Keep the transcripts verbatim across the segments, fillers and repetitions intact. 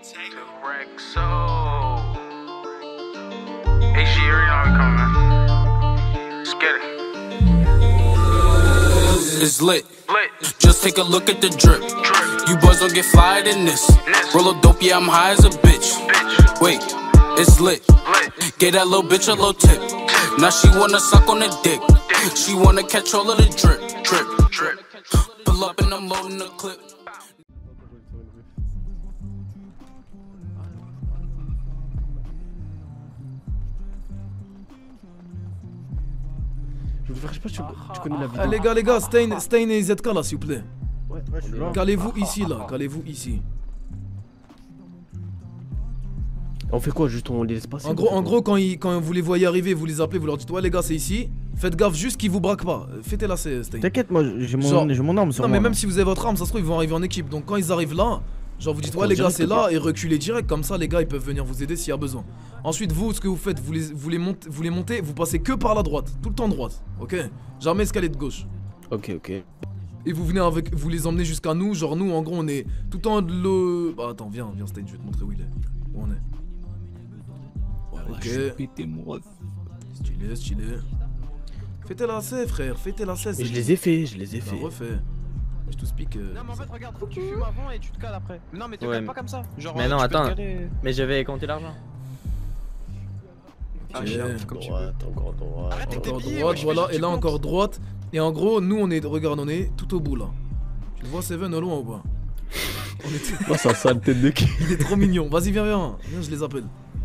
It's lit. Just take a look at the drip. You boys don't get flyer than this. Roll a dope, yeah, I'm high as a bitch. Wait, it's lit. Get that little bitch a little tip. Now she wanna suck on the dick. She wanna catch all of the drip, drip, drip. Pull up and I'm loading the clip. Je sais pas, tu, tu connais la vidéo. Ah, les gars, les gars, Stein, Stein et Z K là, s'il vous plaît. Ouais, ouais, je suis là. Calez-vous ici là, calez-vous ici. On fait quoi, juste on les laisse passer? En gros, en gros quand, ils, quand vous les voyez arriver, vous les appelez, vous leur dites ouais les gars c'est ici. Faites gaffe juste qu'ils vous braquent pas. Faites-la c'est Stein. T'inquiète, moi j'ai mon, Genre, mon arme sur non moi. mais même là. si vous avez votre arme, ça se trouve ils vont arriver en équipe. Donc quand ils arrivent là, genre vous dites On ouais les gars direct, c'est là quoi. et reculez direct. Comme ça les gars ils peuvent venir vous aider s'il y a besoin. Ensuite vous, ce que vous faites, vous les, vous les, montez, vous les montez, vous passez que par la droite. Tout le temps droite, ok? Jamais escalier de gauche. Ok, ok. Et vous venez avec, vous les emmenez jusqu'à nous, genre nous en gros on est tout le temps de le... Bah attends viens, viens Stein, je vais te montrer où il est. Où on est. Ok. Stylé, stylé. Fais tes lacets frère, fais tes lacets. Mais je les ai fait, je les ai Bah fait. refais. Je te speak. Euh... Non mais en fait regarde, faut que tu fumes avant et tu te cales après. Non mais te Ouais, cales mais- pas comme ça. Genre, Mais euh, non, tu peux te attends. caler- Mais j'avais compté l'argent. Ah, Ok. chien, comme tu veux. Droite, encore droite. Arrête avec tes Encore billets, droite, wesh, voilà, fais et là genre, tu encore comptes. droite. Et en gros, nous on est, regarde, on est tout au bout là. Tu le vois Seven au loin ou pas? On est... Moi ça sale tête de qui? Il est trop mignon. Vas-y, viens, viens. Viens, je les appelle.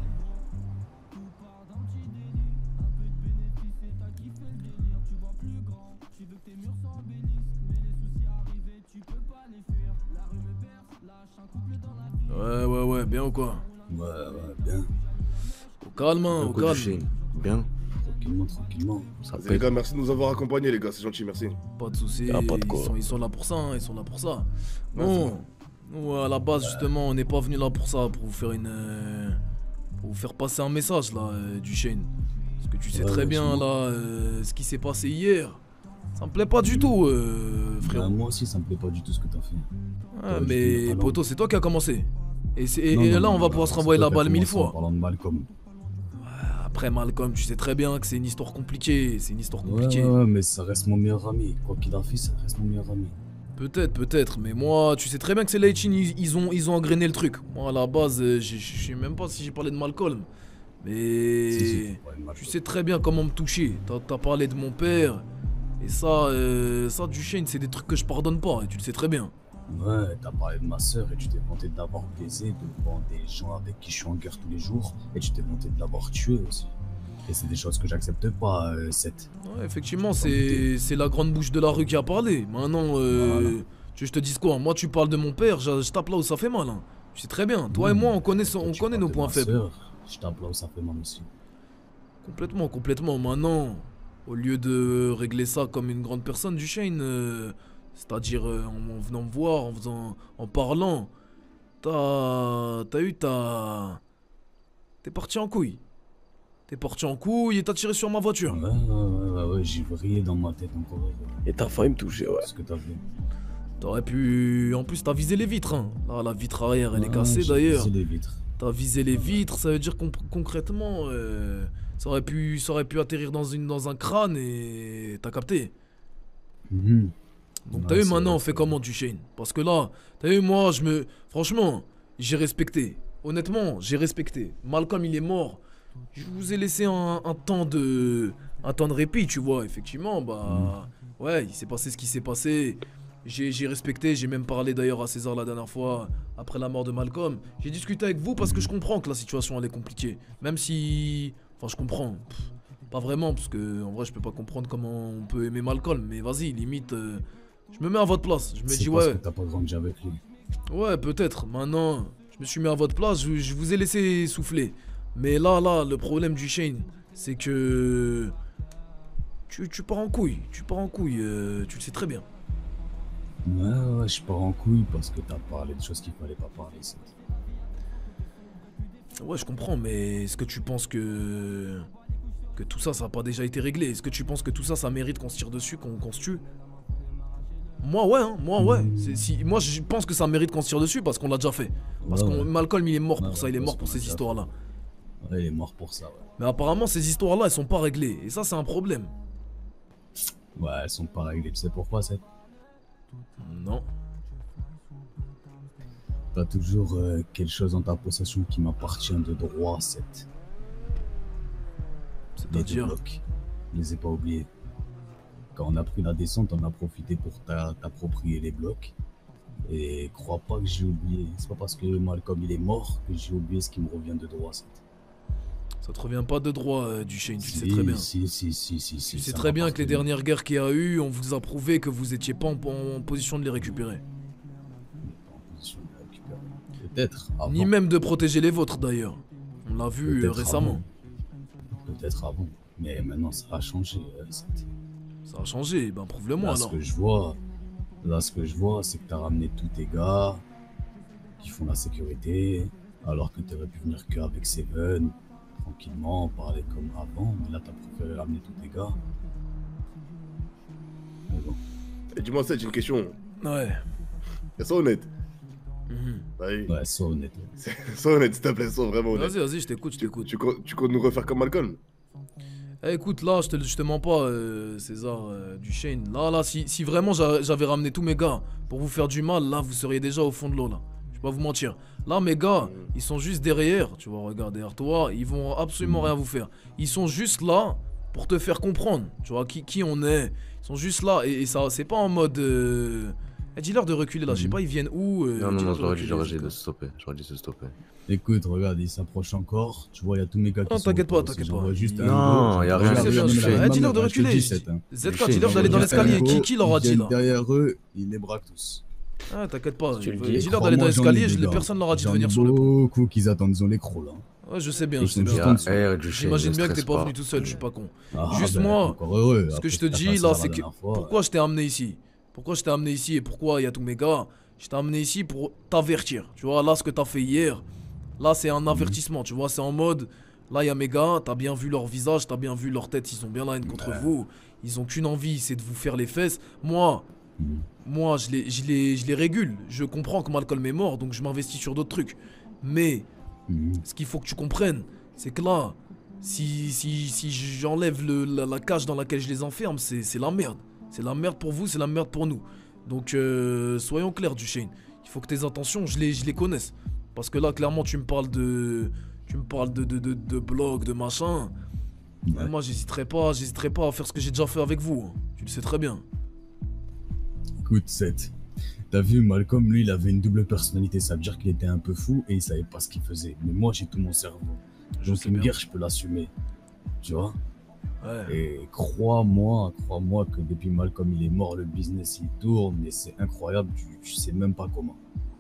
Ouais, ouais, ouais, bien ou quoi? Ouais, ouais, bien. Au calme, hein, au calme. Bien. Tranquillement, tranquillement. Ça Les pète. gars, merci de nous avoir accompagnés, les gars, c'est gentil, merci. Pas de soucis, Ah, pas de ils, quoi. sont, ils sont là pour ça, hein, ils sont là pour ça. Ouais, Bon, nous à la base justement, on n'est pas venu là pour ça, pour vous faire une, euh, pour vous faire passer un message là, euh, du Shane. Parce que tu sais Ouais, très ouais, bien dis-moi. là, euh, ce qui s'est passé hier. Ça me plaît pas du tout, euh, Bah, frérot. moi aussi, ça me plaît pas du tout ce que t'as fait. Ah, t'aurais dû mais finir pas poto, c'est toi qui as commencé. Et, c'est- et- Non, et non, là, non, on va non, pouvoir se c'est renvoyer toi la qui as balle mille commencé en fois. parlant de Malcolm. Après Malcolm, tu sais très bien que c'est une histoire compliquée. C'est une histoire Ouais, compliquée. ouais, ouais, mais ça reste mon meilleur ami. Quoi qu'il en fait, ça reste mon meilleur ami. Peut-être, peut-être, mais moi, tu sais très bien que c'est Leichin, ils, ils ont, ils ont engrainé le truc. Moi, à la base, euh, je je sais même pas si j'ai parlé de Malcolm. Mais Si, si, faut parler de tu Malcolm. sais très bien comment me toucher. T'as t'as parlé de mon père. Et ça, euh, ça, Duchesne, c'est des trucs que je pardonne pas. Et tu le sais très bien. Ouais, t'as parlé de ma soeur et tu t'es vanté de l'avoir baisé devant des gens avec qui je suis en guerre tous les jours. Et tu t'es vanté de l'avoir tué aussi. Et c'est des choses que j'accepte pas, euh, Seth. Ouais, effectivement, c'est c'est la grande bouche de la rue qui a parlé. Maintenant, euh, Voilà. tu veux que je te dise quoi? Moi, tu parles de mon père, je, je tape là où ça fait mal. Hein. Tu sais très bien. Toi et Mmh. moi, on connaît, son- on Tu connaît parles nos de points ma faibles. sœur, je tape là où ça fait mal aussi. Complètement, complètement. Maintenant, au lieu de régler ça comme une grande personne, Duchesne, euh, c'est-à-dire euh, en, en venant me voir, en faisant, en parlant, t'as, t'as eu ta, t'es parti en couille. T'es parti en couille et t'as tiré sur ma voiture. Ouais, ouais, ouais, ouais, ouais, j'ai vrillé dans ma tête encore. Et t'as failli me toucher, ouais. Ce que t'as fait. T'aurais pu, en plus t'as visé les vitres. Hein. Là, la vitre arrière, elle est Ouais, cassée j'ai d'ailleurs. visé les vitres. T'as visé les vitres, ça veut dire qu'on- concrètement, euh, ça aurait pu, ça aurait pu atterrir dans une, dans un crâne et t'as capté. Mhm. Donc Ouais, t'as vu c'est maintenant vrai, on fait c'est comment Duchesne? Parce que là, t'as vu moi je me... Franchement, j'ai respecté. Honnêtement, j'ai respecté. Malcolm il est mort. Je vous ai laissé un, un temps de... un temps de répit, tu vois. Effectivement, bah... Ouais, il s'est passé ce qui s'est passé. J'ai j'ai respecté, j'ai même parlé d'ailleurs à César la dernière fois, après la mort de Malcolm. J'ai discuté avec vous parce que je comprends que la situation elle est compliquée. Même si... Enfin je comprends. Pff, pas vraiment, parce que en vrai je peux pas comprendre comment on peut aimer Malcolm. Mais vas-y, limite... euh, je me mets à votre place, je me C'est dis parce ouais, que t'as pas grandi avec lui. ouais peut-être, maintenant je me suis mis à votre place, je, je vous ai laissé souffler. Mais là, là, le problème du Shane, c'est que tu, tu pars en couille, tu pars en couille, euh, tu le sais très bien. Ouais, ouais, je pars en couille parce que t'as parlé de choses qu'il fallait pas parler. Seth. Ouais je comprends, mais est-ce que tu penses que que tout ça, ça a pas déjà été réglé? Est-ce que tu penses que tout ça, ça mérite qu'on se tire dessus, qu'on qu'on se tue? Moi ouais, hein, moi ouais. C'est- Si, moi je pense que ça mérite qu'on se tire dessus parce qu'on l'a déjà fait. Parce Ouais, que ouais. Malcolm il est mort Ouais, pour ça, ouais, il est parce mort pour qu'on ces l'a déjà histoires-là. Ouais, il est mort pour ça, ouais. Mais apparemment ces histoires-là elles sont pas réglées. Et ça c'est un problème. Ouais, elles sont pas réglées. Tu sais pourquoi, c'est Non. T'as toujours euh, quelque chose dans ta possession qui m'appartient de droit, cette. Les deux C'est-à-dire. blocs. Je les ai pas oubliés. Quand on a pris la descente, on a profité pour t'a- t'approprier les blocs. Et crois pas que j'ai oublié. C'est pas parce que Malcolm il est mort que j'ai oublié ce qui me revient de droit, cette. Ça te revient pas de droit, euh, Duchesne, tu le sais Si, très bien. Si, si, si, si, si. Tu sais ça très bien que les m'appartient. dernières guerres qu'il y a eu, on vous a prouvé que vous étiez pas en, en position de les récupérer. On n'est pas en position de les récupérer. Peut-être. Avant. Ni même de protéger les vôtres d'ailleurs. On l'a vu euh, Peut-être récemment. avant. Peut-être avant. Mais maintenant, ça a changé, euh, cette. Ça a changé, ben prouve-le-moi Là, alors. ce que je vois, là, ce que je vois, c'est que t'as ramené tous tes gars qui font la sécurité, alors que t'aurais pu venir qu'avec Seven, tranquillement, parler comme avant, mais là, t'as préféré ramener tous tes gars. Mais bon. Et dis-moi, ça, j'ai une question. Ouais. Sois honnête. Mhm. Vas-y. Ouais, sois honnête. Sois honnête, s'il te plaît, sois vraiment honnête. Vas-y, vas-y, je t'écoute, je Tu, t'écoute. tu, comptes- tu comptes nous refaire comme Malcolm? Eh, écoute, là, je te, je te mens pas, euh, César euh, Duchesne. Là, là, si, si vraiment j'a- j'avais ramené tous mes gars pour vous faire du mal, là, vous seriez déjà au fond de l'eau, là. Je vais pas vous mentir. Là, mes gars, ils sont juste derrière. Tu vois, regarde derrière toi, ils vont absolument rien vous faire. Ils sont juste là pour te faire comprendre, tu vois, qui, qui on est. Ils sont juste là, et, et ça, c'est pas en mode... Euh... Eh, dis-leur de reculer, là, je sais pas, ils viennent où euh, Non, non, dis-leur non, de j'aurais dit, reculer, j'aurais ces dit de gars. se stopper. J'aurais dit de se stopper. Écoute, regarde, il s'approche encore. Tu vois, il y a tous mes gars qui Non, sont t'inquiète pas, autour. t'inquiète Si pas. j'en vois juste Il- un Non, gros, y a je rien, regarde, c'est bien, regarde, je regarde, fais. Eh, dis-leur regarde, de je te le reculer. dis, c'est, hein. Z K, Shane, dis-leur d'aller dans Juste un l'escalier. gros, Qui, qui leur a ils dit, viennent là? derrière eux, ils les braquent tous. Ah, t'inquiète pas, Tu le il- dis. dis-leur d'aller dans Crois-moi, j'en ai l'escalier, des je l'ai- gars. personne leur a dit de J'en ai venir sur le pont. beaucoup qui attendent, ils ont les crocs là. Ouais, je sais bien, Ils je sais sont bien. juste Il y a R, du Shane, J'imagine ne bien que t'es stresse pas venu tout seul, je suis pas con. Ah, Juste ben, moi, encore heureux. Ce que Après, je te t'as dis fait là, ça c'est la que dernière fois. pourquoi je t'ai amené ici? Pourquoi je t'ai amené ici et pourquoi il y a tous mes gars? Je t'ai amené ici pour t'avertir. Tu vois, là, ce que t'as fait hier, là, c'est un avertissement. Tu vois, c'est en mode, là, il y a mes gars, t'as bien vu leur visage, t'as bien vu leur tête, ils sont bien la haine contre vous. Ils ont qu'une envie, c'est de vous faire les fesses. Moi, Mhm. moi, je les, je les, je les régule. Je comprends que Malcolm est mort, donc je m'investis sur d'autres trucs. Mais Mhm. ce qu'il faut que tu comprennes, c'est que là, si, si, si j'enlève le- la, la cage dans laquelle je les enferme, c'est c'est la merde. C'est la merde pour vous, c'est la merde pour nous. Donc, euh, soyons clairs, Duchesne. Il faut que tes intentions, je les, je les connaisse. Parce que là, clairement, tu me parles de... Tu me parles de, de, de, de blog, de machin. Ouais. Moi, j'hésiterai pas, j'hésiterai pas à faire ce que j'ai déjà fait avec vous. hein. Tu le sais très bien. Écoute, Seth, t'as vu, Malcolm, lui, il avait une double personnalité. Ça veut dire qu'il était un peu fou et il savait pas ce qu'il faisait. Mais moi, j'ai tout mon cerveau. Je Donc, sais une bien. guerre, je peux l'assumer. Tu vois? Ouais. Et crois-moi, crois-moi que depuis Malcolm, il est mort, le business, il tourne. Et c'est incroyable, tu, tu sais même pas comment.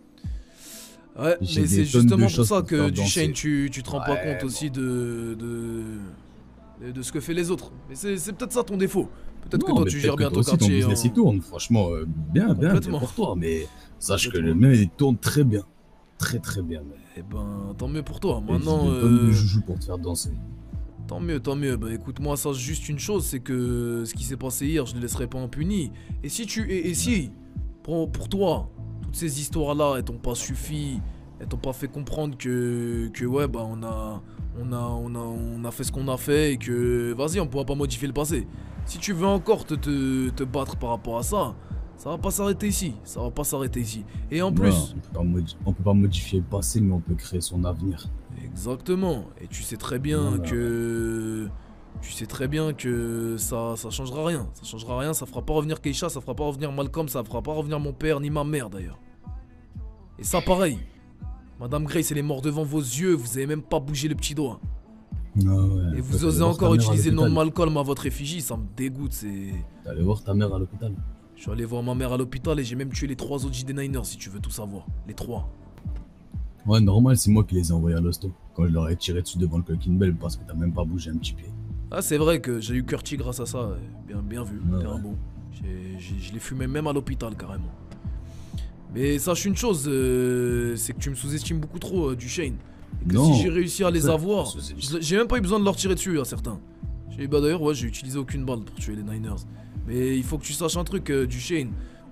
Ouais, J'ai mais des c'est tonnes justement de pour choses ça pour que faire Duchesne, danser. tu, tu te rends pas Ouais, compte bon. aussi de, de, de, de ce que fait les autres. Mais c'est c'est peut-être ça ton défaut. Peut-être que Non, toi mais tu peut-être gères que bien toi ton aussi, ton quartier. business, en- il tourne. Franchement, euh, bien, bien, bien Complètement. pour toi. Mais sache que le Complètement. mien, il tourne très bien. Très, très bien. même. Eh ben, tant mieux pour toi. Et j'ai Maintenant, des tonnes de euh, joujoux pour te faire danser. tant mieux, tant mieux. Bah écoute, moi, sache juste une chose, c'est que ce qui s'est passé hier, je ne le laisserai pas impuni. Et si tu, et, et si, pour, pour toi, toutes ces histoires-là, elles t'ont pas suffi, elles t'ont pas fait comprendre que, que ouais, bah on a, on a, on a, on a fait ce qu'on a fait et que, vas-y, on pourra pas modifier le passé. Si tu veux encore te, te, te battre par rapport à ça, ça va pas s'arrêter ici. Ça va pas s'arrêter ici. Et en Ouais, plus, on peut pas modi- on peut pas modifier le passé, mais on peut créer son avenir. exactement. Et tu sais très bien Voilà. que... Tu sais très bien que ça, ça changera rien. Ça changera rien, ça fera pas revenir Keisha, ça fera pas revenir Malcolm, ça fera pas revenir mon père ni ma mère d'ailleurs. Et ça pareil. Madame Grace, elle est morte devant vos yeux, vous avez même pas bougé le petit doigt. Ah ouais, Et vous t'allais osez voir encore ta mère à utiliser le nom de l'hôpital. Malcolm à votre effigie, ça me dégoûte, c'est... T'allais voir ta mère à l'hôpital. Je suis allé voir ma mère à l'hôpital et j'ai même tué les trois autres J D Niners si tu veux tout savoir. Les trois. Ouais, normal, c'est moi qui les ai envoyés à l'hosto. Quand je leur ai tiré dessus devant le Coquin Bell parce que t'as même pas bougé un petit pied. Ah c'est vrai que j'ai eu Curti grâce à ça, bien, bien vu, Ouais, t'es un ouais. bon. J'ai- j'ai- Je l'ai fumé même à l'hôpital carrément. Mais sache une chose, euh, c'est que tu me sous-estimes beaucoup trop, euh, Duchesne. Et que Non, si j'ai réussi à les frère, avoir, sous-estime. je- j'ai même pas eu besoin de leur tirer dessus à certains. J'ai bah d'ailleurs ouais j'ai utilisé aucune balle pour tuer les Niners. Mais il faut que tu saches un truc, euh, Duchesne,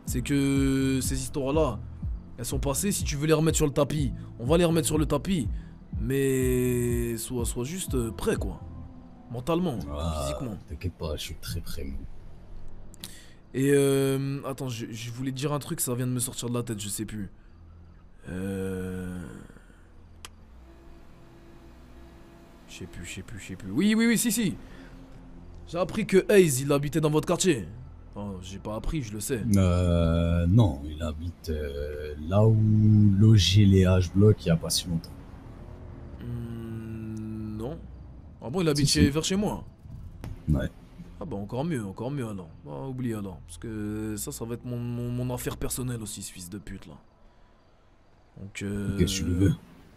C'est que ces histoires-là, elles sont passées. Si tu veux les remettre sur le tapis, on va les remettre sur le tapis. Mais sois, sois juste euh, prêt, quoi. Mentalement, Ah, physiquement. T'inquiète pas, je suis très prêt, moi. Et euh, attends, je, je voulais te dire un truc, ça vient de me sortir de la tête, je sais plus. Euh... Je sais plus, je sais plus, je sais plus. Oui, oui, oui, si, si. J'ai appris que Hayes, il habitait dans votre quartier. Enfin, j'ai pas appris, je le sais. Euh, non, il habite euh, là où logeaient les H-Block il y a pas si longtemps. Hmm, non. Ah bon, il habite Si, chez, si. vers chez moi. Ouais. Ah bah encore mieux, encore mieux alors. Bah oublie alors. Parce que ça, ça va être mon, mon, mon affaire personnelle aussi, ce fils de pute là. Donc euh... Qu'est-ce que tu lui veux?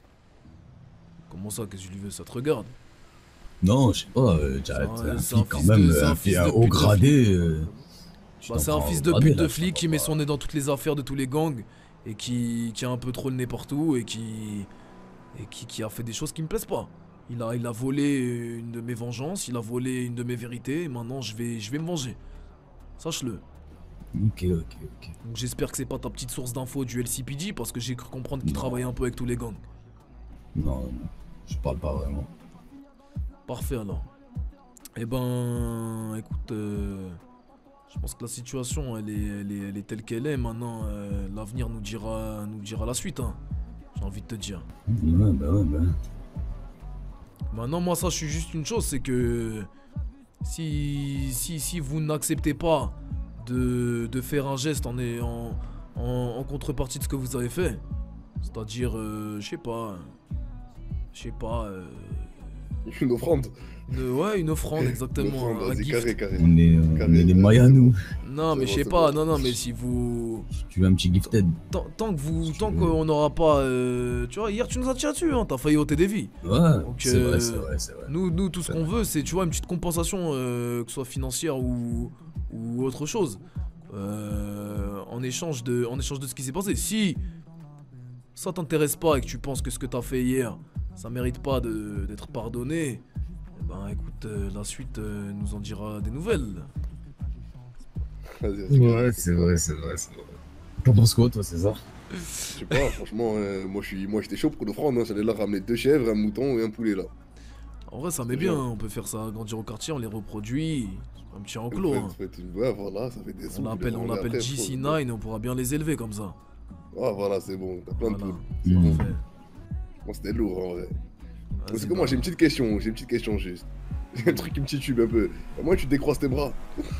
Comment ça, qu'est-ce que je lui veux? Ça te regarde? Non, je sais pas, euh, C'est j'arrête un- un c'est un flic quand fils de- même, c'est un un fils flic de haut pute de gradé. euh, tu Bah t'en c'est un prends fils au de gradé, pute de là, tu flic t'en qui met prends son pas. nez dans toutes les affaires de tous les gangs et qui, qui a un peu trop le nez partout et qui et qui, qui a fait des choses qui me plaisent pas. Il a, il a volé une de mes vengeances, il a volé une de mes vérités et maintenant je vais, je vais me venger. Sache-le. Ok, ok, ok. Donc j'espère que c'est pas ta petite source d'infos du L C P D parce que j'ai cru comprendre qu'il Non. travaillait un peu avec tous les gangs. Non, non, je parle pas vraiment. Parfait alors. Eh ben, écoute, euh, je pense que la situation elle est, elle est, elle est telle qu'elle est. Maintenant, euh, l'avenir nous dira, nous dira la suite. Hein. J'ai envie de te dire. Ouais, bah ouais, bah. Maintenant, moi, ça, je suis juste une chose, c'est que si, si, si vous n'acceptez pas de, de faire un geste en, en, en, en contrepartie de ce que vous avez fait, c'est-à-dire, euh, je sais pas, je sais pas, euh, Une offrande. une- ouais, une offrande Une exactement, offrande, un vas-y, gift. carré, carré. On est, euh, on Carré, est des ouais. Mayas, nous. Non, mais C'est je sais bon, pas, c'est non, bon. non, mais si vous, Tu veux un petit gifted? tant, tant que vous, Si tant tu veux. qu'on n'aura pas, euh, tu vois, hier tu nous as tiré dessus, hein, t'as failli ôter des vies. Ouais, Donc, c'est euh, vrai, c'est vrai, c'est vrai. Nous, nous, tout ce C'est qu'on vrai. veut, c'est, tu vois, une petite compensation, euh, que ce soit financière ou, ou autre chose, euh, en échange de, en échange de ce qui s'est passé. Si ça t'intéresse pas et que tu penses que ce que t'as fait hier, ça mérite pas de- d'être pardonné, eh ben, écoute, euh, la suite euh, nous en dira des nouvelles. Vas-y, vas-y, carré. Ouais, c'est vrai, c'est vrai, c'est vrai. T'en penses quoi, toi, César? Je sais pas, franchement, euh, moi je suis, moi j'étais chaud pour l'offrande. Hein. J'allais leur ramener deux chèvres, un mouton et un poulet là. En vrai, ça met C'est bien, bien. hein, on peut faire ça grandir au quartier, on les reproduit, un petit enclos. Hein. Faites- faites une- Ouais, voilà, ça fait des sous. On vous l'appelle, les on vendez l'appelle après, G C faut- neuf et on pourra bien les élever comme ça. Ah voilà, c'est bon, t'as plein de Voilà, poules. c'est Mhm. parfait. Bon, c'était lourd en vrai. Vas-y, Parce que moi bah. j'ai une petite question, j'ai une petite question juste. J'ai un truc qui me titube un peu. Moi tu décroises tes bras.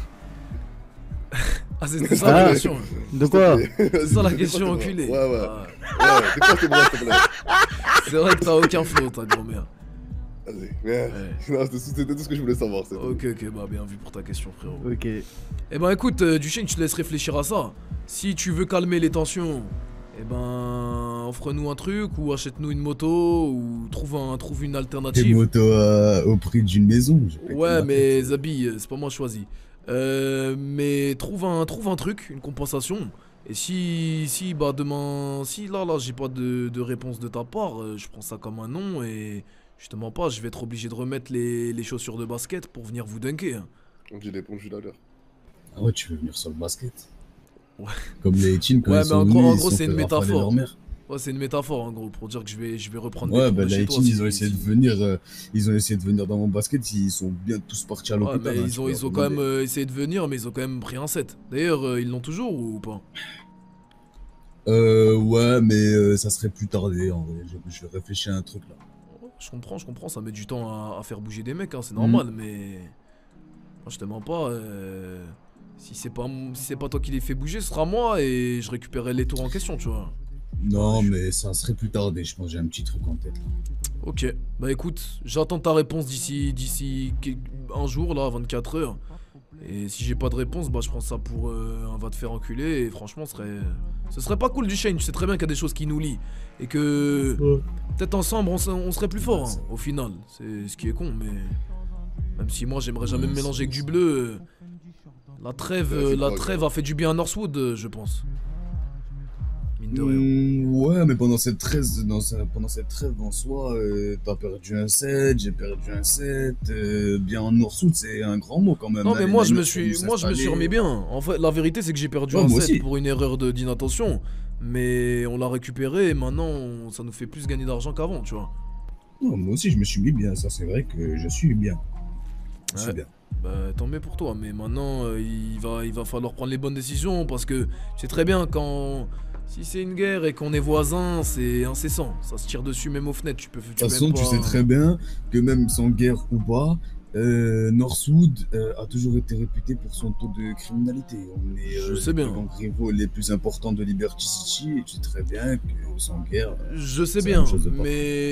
Ah, c'était ça la Ah. question. De quoi? C'est C'est ça la question, enculé. Ouais, ouais. Ah, Ouais, décroise tes bras s'il te plaît. c'est vrai que t'as aucun flow, ta grand-mère. Vas-y, merde. Ouais. Non, c'était c'était tout ce que je voulais savoir. c'est tout. Ok, ok, bah bien vu pour ta question, frérot. Ok. Eh ben écoute, euh, Duchesne, je te laisse réfléchir à ça. Si tu veux calmer les tensions, eh ben offre-nous un truc ou achète-nous une moto ou trouve, un, trouve une Des alternative. motos euh, au prix d'une maison. j'ai pas Ouais, compris. mais Zabi, euh, c'est pas moi choisi. Euh, mais trouve un, trouve un truc, une compensation. Et si, si, bah demain, si là, là, j'ai pas de, de réponse de ta part, euh, je prends ça comme un non et justement pas, je vais être obligé de remettre les, les chaussures de basket pour venir vous dunker. hein. On dit l'éponge tout à l'heure. Ah ouais, tu veux venir sur le basket? Ouais. Comme les teens quand Ouais, ils mais sont en gros- venus, en ils gros, sont c'est fait une rafaler métaphore. leur mère. Ouais, c'est une métaphore en gros pour dire que je vais, je vais reprendre Ouais, des bah tours de les chez toi. teens, si- ils ont essayé si- de venir, euh, ils ont essayé de venir dans mon basket, ils sont bien tous partis à Ouais, l'hôpital. mais hein, ils tu ont, peux ils ont leur quand même demander. euh, essayé de venir, mais ils ont quand même pris un set. D'ailleurs, euh, ils l'ont toujours ou pas? Euh, ouais, mais euh, ça serait plus tardé en vrai. Je, je vais réfléchir à un truc là. Je comprends, je comprends, ça met du temps à, à faire bouger des mecs, hein, Mhm. c'est normal, mais. Moi, je te mens pas. euh, Si c'est pas, m- si c'est pas toi qui les fais bouger, ce sera moi et je récupérerai les tours en question, tu vois. Non, je- mais ça serait plus tardé, je pense. J'ai un petit truc en tête. Ok, bah écoute, j'attends ta réponse d'ici d'ici quel- un jour, là, vingt-quatre heures. Et si j'ai pas de réponse, bah je prends ça pour euh, un va te faire enculer. Et franchement, ce serait, ce serait pas cool du Shane. Je sais très bien qu'il y a des choses qui nous lient. Et que peut-être ensemble, on, se- on serait plus fort, hein, au final. C'est ce qui est con, mais. Même si moi, j'aimerais jamais Ouais, me mélanger c'est- avec du bleu. euh, La trêve, Ouais, euh, c'est la pas trêve a fait du bien à Northwood, euh, je pense. mine de rien. Mmh, ouais, mais pendant cette trêve, dans ce- pendant cette trêve en soi, euh, t'as perdu un sept, j'ai perdu un sept. Euh, bien en Nord-Sud, c'est un grand mot quand même. Non hein, mais les moi je me Niners suis, sont moi je me suis installés. remis bien. En fait, la vérité c'est que j'ai perdu Ouais, un moi set aussi. pour une erreur de d'inattention, mais on l'a récupéré et maintenant on- ça nous fait plus gagner d'argent qu'avant, tu vois. Non, moi aussi, je me suis mis bien. Ça, c'est vrai que je suis bien. Je suis Ouais. bien. Bah tant mieux pour toi, mais maintenant euh, il va, il va falloir prendre les bonnes décisions parce que tu sais très bien quand si c'est une guerre et qu'on est voisins, c'est incessant, ça se tire dessus même aux fenêtres. Tu peux, tu De toute peux façon, même tu pas- sais très bien que même sans guerre ou pas, euh, Nord-Sud euh, a toujours été réputé pour son taux de criminalité. On est Je euh, sais les bien. plus grands rivaux les plus importants de Liberty City et tu sais très bien que sans guerre. Je sais C'est la bien, même chose de partout.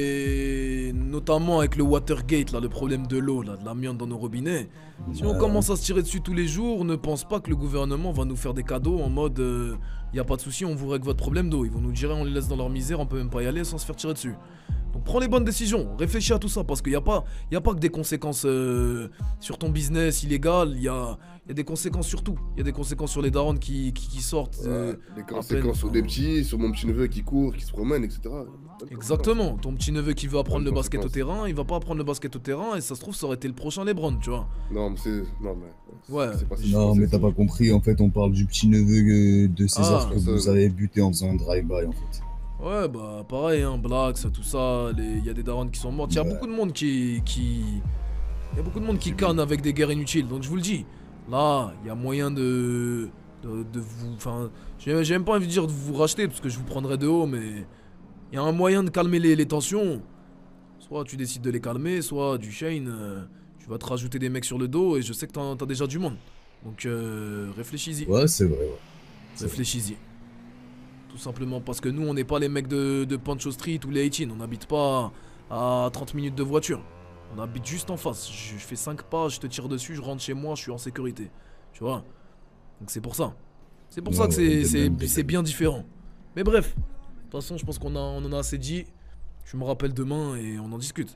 mais notamment avec le Watergate, là, le problème de l'eau, là, de l'amiante dans nos robinets. Si on Ouais. commence à se tirer dessus tous les jours, ne pense pas que le gouvernement va nous faire des cadeaux en mode euh, y a pas de souci, on vous règle votre problème d'eau. Ils vont nous dire on les laisse dans leur misère, on peut même pas y aller sans se faire tirer dessus. Donc prends les bonnes décisions, réfléchis à tout ça parce qu'il n'y a pas, y a pas que des conséquences euh, sur ton business illégal, il y a, y a des conséquences sur tout. Il y a des conséquences sur les darons qui, qui, qui sortent. euh, Ouais, les à conséquences peine, sur enfin. des petits, sur mon petit neveu qui court, qui se promène, et cetera. Exactement, ton petit neveu qui veut apprendre Bonne le basket au conséquence. terrain, il va pas apprendre le basket au terrain et ça se trouve ça aurait été le prochain LeBron, tu vois. Non, mais c'est. Non, mais. Ouais. c'est pas si Non, je mais pensais, t'as pas compris. En fait, on parle du petit neveu de César Ah, que ça, vous ouais. avez buté en faisant un drive-by, en fait. Ouais, bah pareil, hein, Blacks, tout ça, il y a des darons qui sont morts. Il y a Ouais. beaucoup de monde qui. qui... Il y a beaucoup de monde qui canne avec des guerres inutiles, donc je vous le dis. Là, il y a moyen de. de, de vous. Enfin, j'ai j'ai même pas envie de dire de vous racheter parce que je vous prendrai de haut, mais. Il y a un moyen de calmer les, les tensions. Soit tu décides de les calmer, soit du Shane, euh, tu vas te rajouter des mecs sur le dos et je sais que t'en- t'as déjà du monde. Donc euh, réfléchis-y. Ouais, c'est vrai, ouais. C'est vrai. Réfléchis-y. Tout simplement parce que nous, on n'est pas les mecs de, de Pancho Street ou les eighteen. On n'habite pas à trente minutes de voiture. On habite juste en face. Je, je fais cinq pas, je te tire dessus, je rentre chez moi, je suis en sécurité. Tu vois. Donc c'est pour ça. C'est pour Ouais, ça que ouais, c'est- bien, c'est bien, c'est bien. bien différent. Mais bref. De toute façon, je pense qu'on a, on en a assez dit. Tu me rappelles demain et on en discute.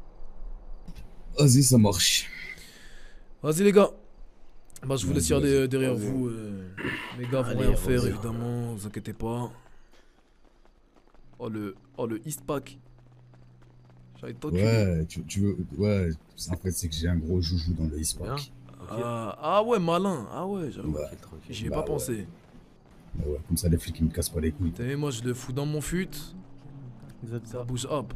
Vas-y, ça marche. Vas-y les gars. Bah je vous laisse y Vas-y, aller vas-y. euh, derrière Vas-y. vous. euh, mes gars vont Allez, rien faire vas-y. évidemment, vous inquiétez pas. Oh le, oh le East Pack. J'allais t'enculer. Ouais, tu, tu veux. Ouais, en fait, c'est que j'ai un gros joujou dans le e-sport. Ah, ah ouais malin. Ah ouais j'avoue. Ouais. J'y ai Bah pas ouais. pensé. Ouais, comme ça, les flics, ils me cassent pas les couilles. T'as vu moi je le fous dans mon fut. Ça bouge hop.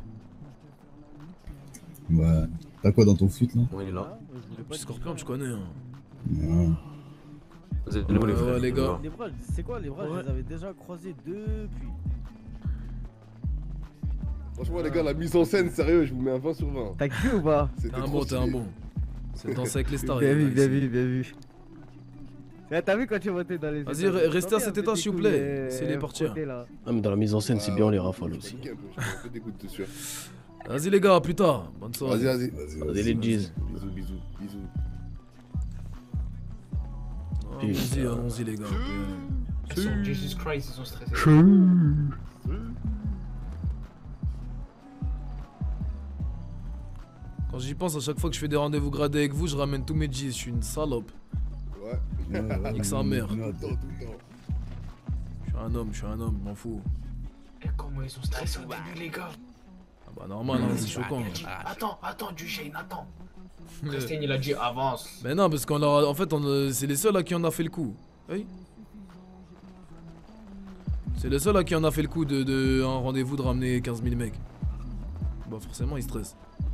Ouais. T'as quoi dans ton foot, là? Bon, il est là. Le petit scorpion tu connais hein. Ouais. Vous êtes Ouais, ouais, les gars. Les bras, c'est quoi les bras Ouais. Je les avais déjà croisés depuis. Franchement, les gars, la mise en scène, sérieux, je vous mets un vingt sur vingt. T'as cru ou pas T'es C'était un trop bon, t'es un stylé. bon. C'est danser avec les stars. Bien les vu, gars, bien ici. vu, bien vu. Eh, T'as vu quand tu es monté dans les Vas-y, étages, re- restez à sortez cet un peu étage, tes s'il vous couilles, plaît, euh, c'est les partir. frottez, là. Ah, mais dans la mise en scène, c'est bien les rafales Je aussi. paniquais un peu, j'ai un peu des coups de dessus. Vas-y les gars, à plus tard. Bonne soirée. Vas-y, vas-y. Vas-y, Vas-y, les G's. Bisous, bisous, bisous. Allons-y, allons-y les gars. Ils sont- Jesus Christ, ils sont stressés. Quand j'y pense, à chaque fois que je fais des rendez-vous gradés avec vous, je ramène tous mes G's. Je suis une salope. Ouais. Ouais, ouais, Nique sa mère. Tout le temps, tout le temps. Je suis un homme, je suis un homme, m'en fous. Et comment ils sont stressés au début, les gars. Ah bah normal, hein, c'est choquant. Il a dit, attends, attends, Duchesne, attends. Christine, il a dit avance. Mais non, parce qu'on leur a... En fait, on, euh, c'est les seuls à qui on a fait le coup. Oui. C'est les seuls à qui on a fait le coup de, de un rendez-vous de ramener quinze mille mecs. Bah forcément, ils stressent.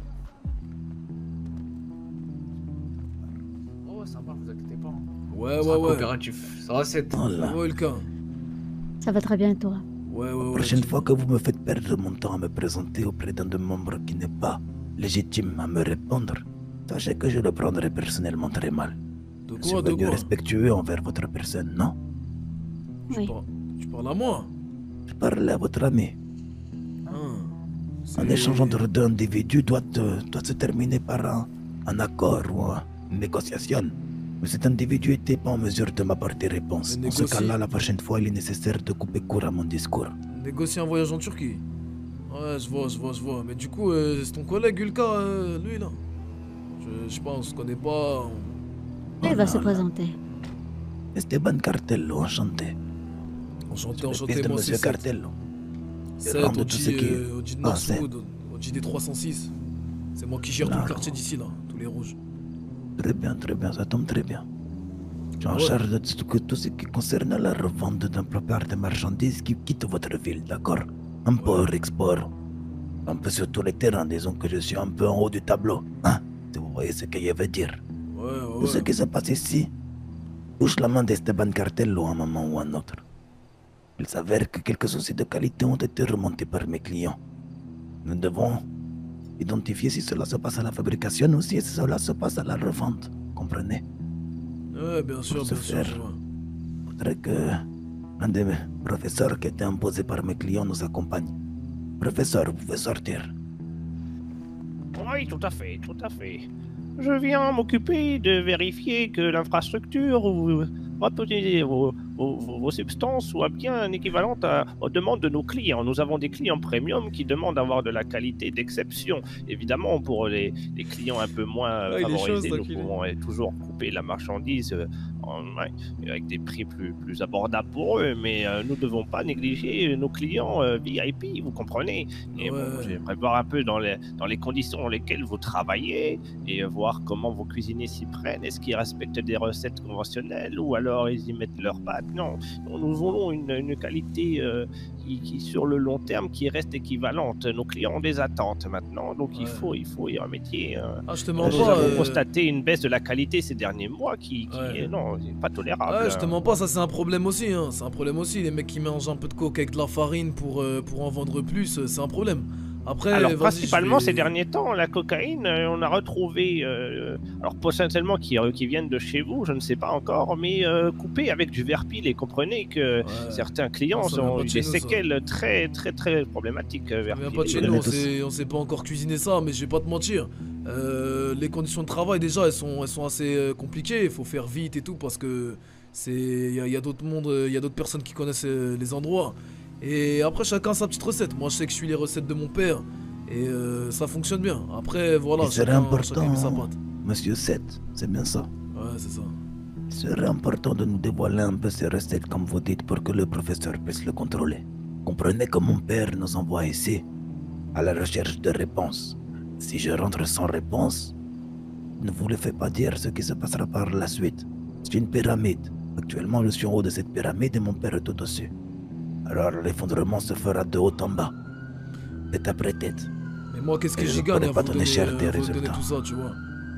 Oh, ça va, vous inquiétez pas. Ouais, C'est ouais, un ouais. coopératif. Ça va, c'est. Ouais, le cas. Ça va très bien et toi? Ouais, ouais, ouais. Prochaine fois que vous me faites perdre mon temps à me présenter auprès d'un de membres qui n'est pas légitime à me répondre, sachez que je le prendrai personnellement très mal. De Je suis quoi, de venu quoi? respectueux envers votre personne, non? Tu, Oui. par- tu parles à moi? Je parle à votre ami. Ah, Un c'est- échange entre deux individus doit, euh, doit se terminer par un, un accord ou un- une négociation. Mais cet individu était pas en mesure de m'apporter réponse. Mais Dans ce négocie. cas-là, la prochaine fois, il est nécessaire de couper court à mon discours. Négocier un voyage en Turquie. Ouais, je vois, je vois, je vois. Mais du coup, euh, c'est ton collègue Ulka, euh, lui là. Je, je sais pas, on se connaît pas. on- Il va se non, non. présenter. Esteban Cartello, enchanté. Enchanté, Le enchanté, fils de moi Monsieur c'est Seth. Cartello. Seth, rend de au tout ce G qui est- euh, au G de Ah, Northwood, au G D trois cent six. C'est moi qui gère tout Là. le quartier d'ici là, tous les rouges. Très bien, très bien, ça tombe très bien. Tu es en Ouais. charge de tout, que- tout ce qui concerne la revente d'un plupart des marchandises qui quittent votre ville, d'accord? Import, export. Un peu sur tous les terrains, disons que je suis un peu en haut du tableau. Hein? Si vous voyez ce que je veux dire. Ouais, ouais, Tout ce ouais. qui se passe ici touche la main d'Esteban Cartello à un moment ou à un autre. Il s'avère que quelques soucis de qualité ont été remontés par mes clients. Nous devons identifier si cela se passe à la fabrication ou si cela se passe à la revente. Comprenez? Ouais, bien sûr, Pour ce bien sûr, faire. je vois. Il faudrait que un des professeurs qui était imposé par mes clients nous accompagne. Professeur, vous pouvez sortir. Oui, tout à fait, tout à fait. Je viens m'occuper de vérifier que l'infrastructure ou vos, vos, vos, vos substances soient bien équivalentes à- aux demandes de nos clients. Nous avons des clients premium qui demandent d'avoir de la qualité d'exception. Évidemment, pour les, les clients un peu moins Ouais, il est chaud, favorisés, ça, nous qu'il est. pouvons euh, toujours couper la marchandise euh, en- ouais, avec des prix plus, plus abordables pour eux, mais euh, nous ne devons pas négliger nos clients euh, V I P, vous comprenez. Et bon, Ouais. j'aimerais voir un peu dans les, dans les conditions dans lesquelles vous travaillez et euh, voir comment vos cuisiniers s'y prennent. Est-ce qu'ils respectent des recettes conventionnelles ou alors ils y mettent leurs pattes? Non, nous voulons une, une qualité euh, qui, qui, sur le long terme, qui reste équivalente. Nos clients ont des attentes maintenant, donc il, Ouais. faut, il faut y remédier. hein. Ah, je te Nous mens pas. avons euh, constaté une baisse de la qualité ces derniers mois qui, qui Ouais. est, non, c'est pas tolérable. Ouais, je te hein. mens pas, ça c'est un problème aussi, hein. C'est un problème aussi. Les mecs qui mélangent un peu de coke avec de la farine pour, euh, pour en vendre plus, euh, c'est un problème. Après, Alors vas-y, principalement je vais- ces derniers temps, la cocaïne, euh, on a retrouvé, euh, alors potentiellement qui, euh, qui viennent de chez vous, je ne sais pas encore, mais euh, coupée avec du verre pilé. Comprenez que Ouais. certains clients Non, ça vient ont pas eu de chez des nous, ça. séquelles très très très problématiques. euh, Ça verre vient pilé. pas de chez les nous, on tous. sait, on sait pas encore cuisiner ça, mais je vais pas te mentir. Euh, les conditions de travail déjà, elles sont, elles sont assez euh, compliquées. Il faut faire vite et tout parce que c'est, il y a, y a d'autres mondes, il y a d'autres personnes qui connaissent euh, les endroits. Et après chacun sa petite recette. Moi je sais que je suis les recettes de mon père et euh, ça fonctionne bien. Après voilà, Il serait chacun, important, chacun met sa patte. Monsieur Seth, c'est bien ça. Ouais, c'est ça. Il serait important de nous dévoiler un peu ces recettes comme vous dites pour que le professeur puisse le contrôler. Comprenez que mon père nous envoie ici à la recherche de réponses. Si je rentre sans réponse, ne vous le faites pas dire ce qui se passera par la suite. C'est une pyramide. Actuellement, je suis en haut de cette pyramide et mon père est tout au-dessus. Alors l'effondrement se fera de haut en bas, tête après tête. Mais moi qu'est-ce que Et je j'y gagne pourrais à pas vous donner donner, cher des à vous donner résultats. tout ça, tu vois.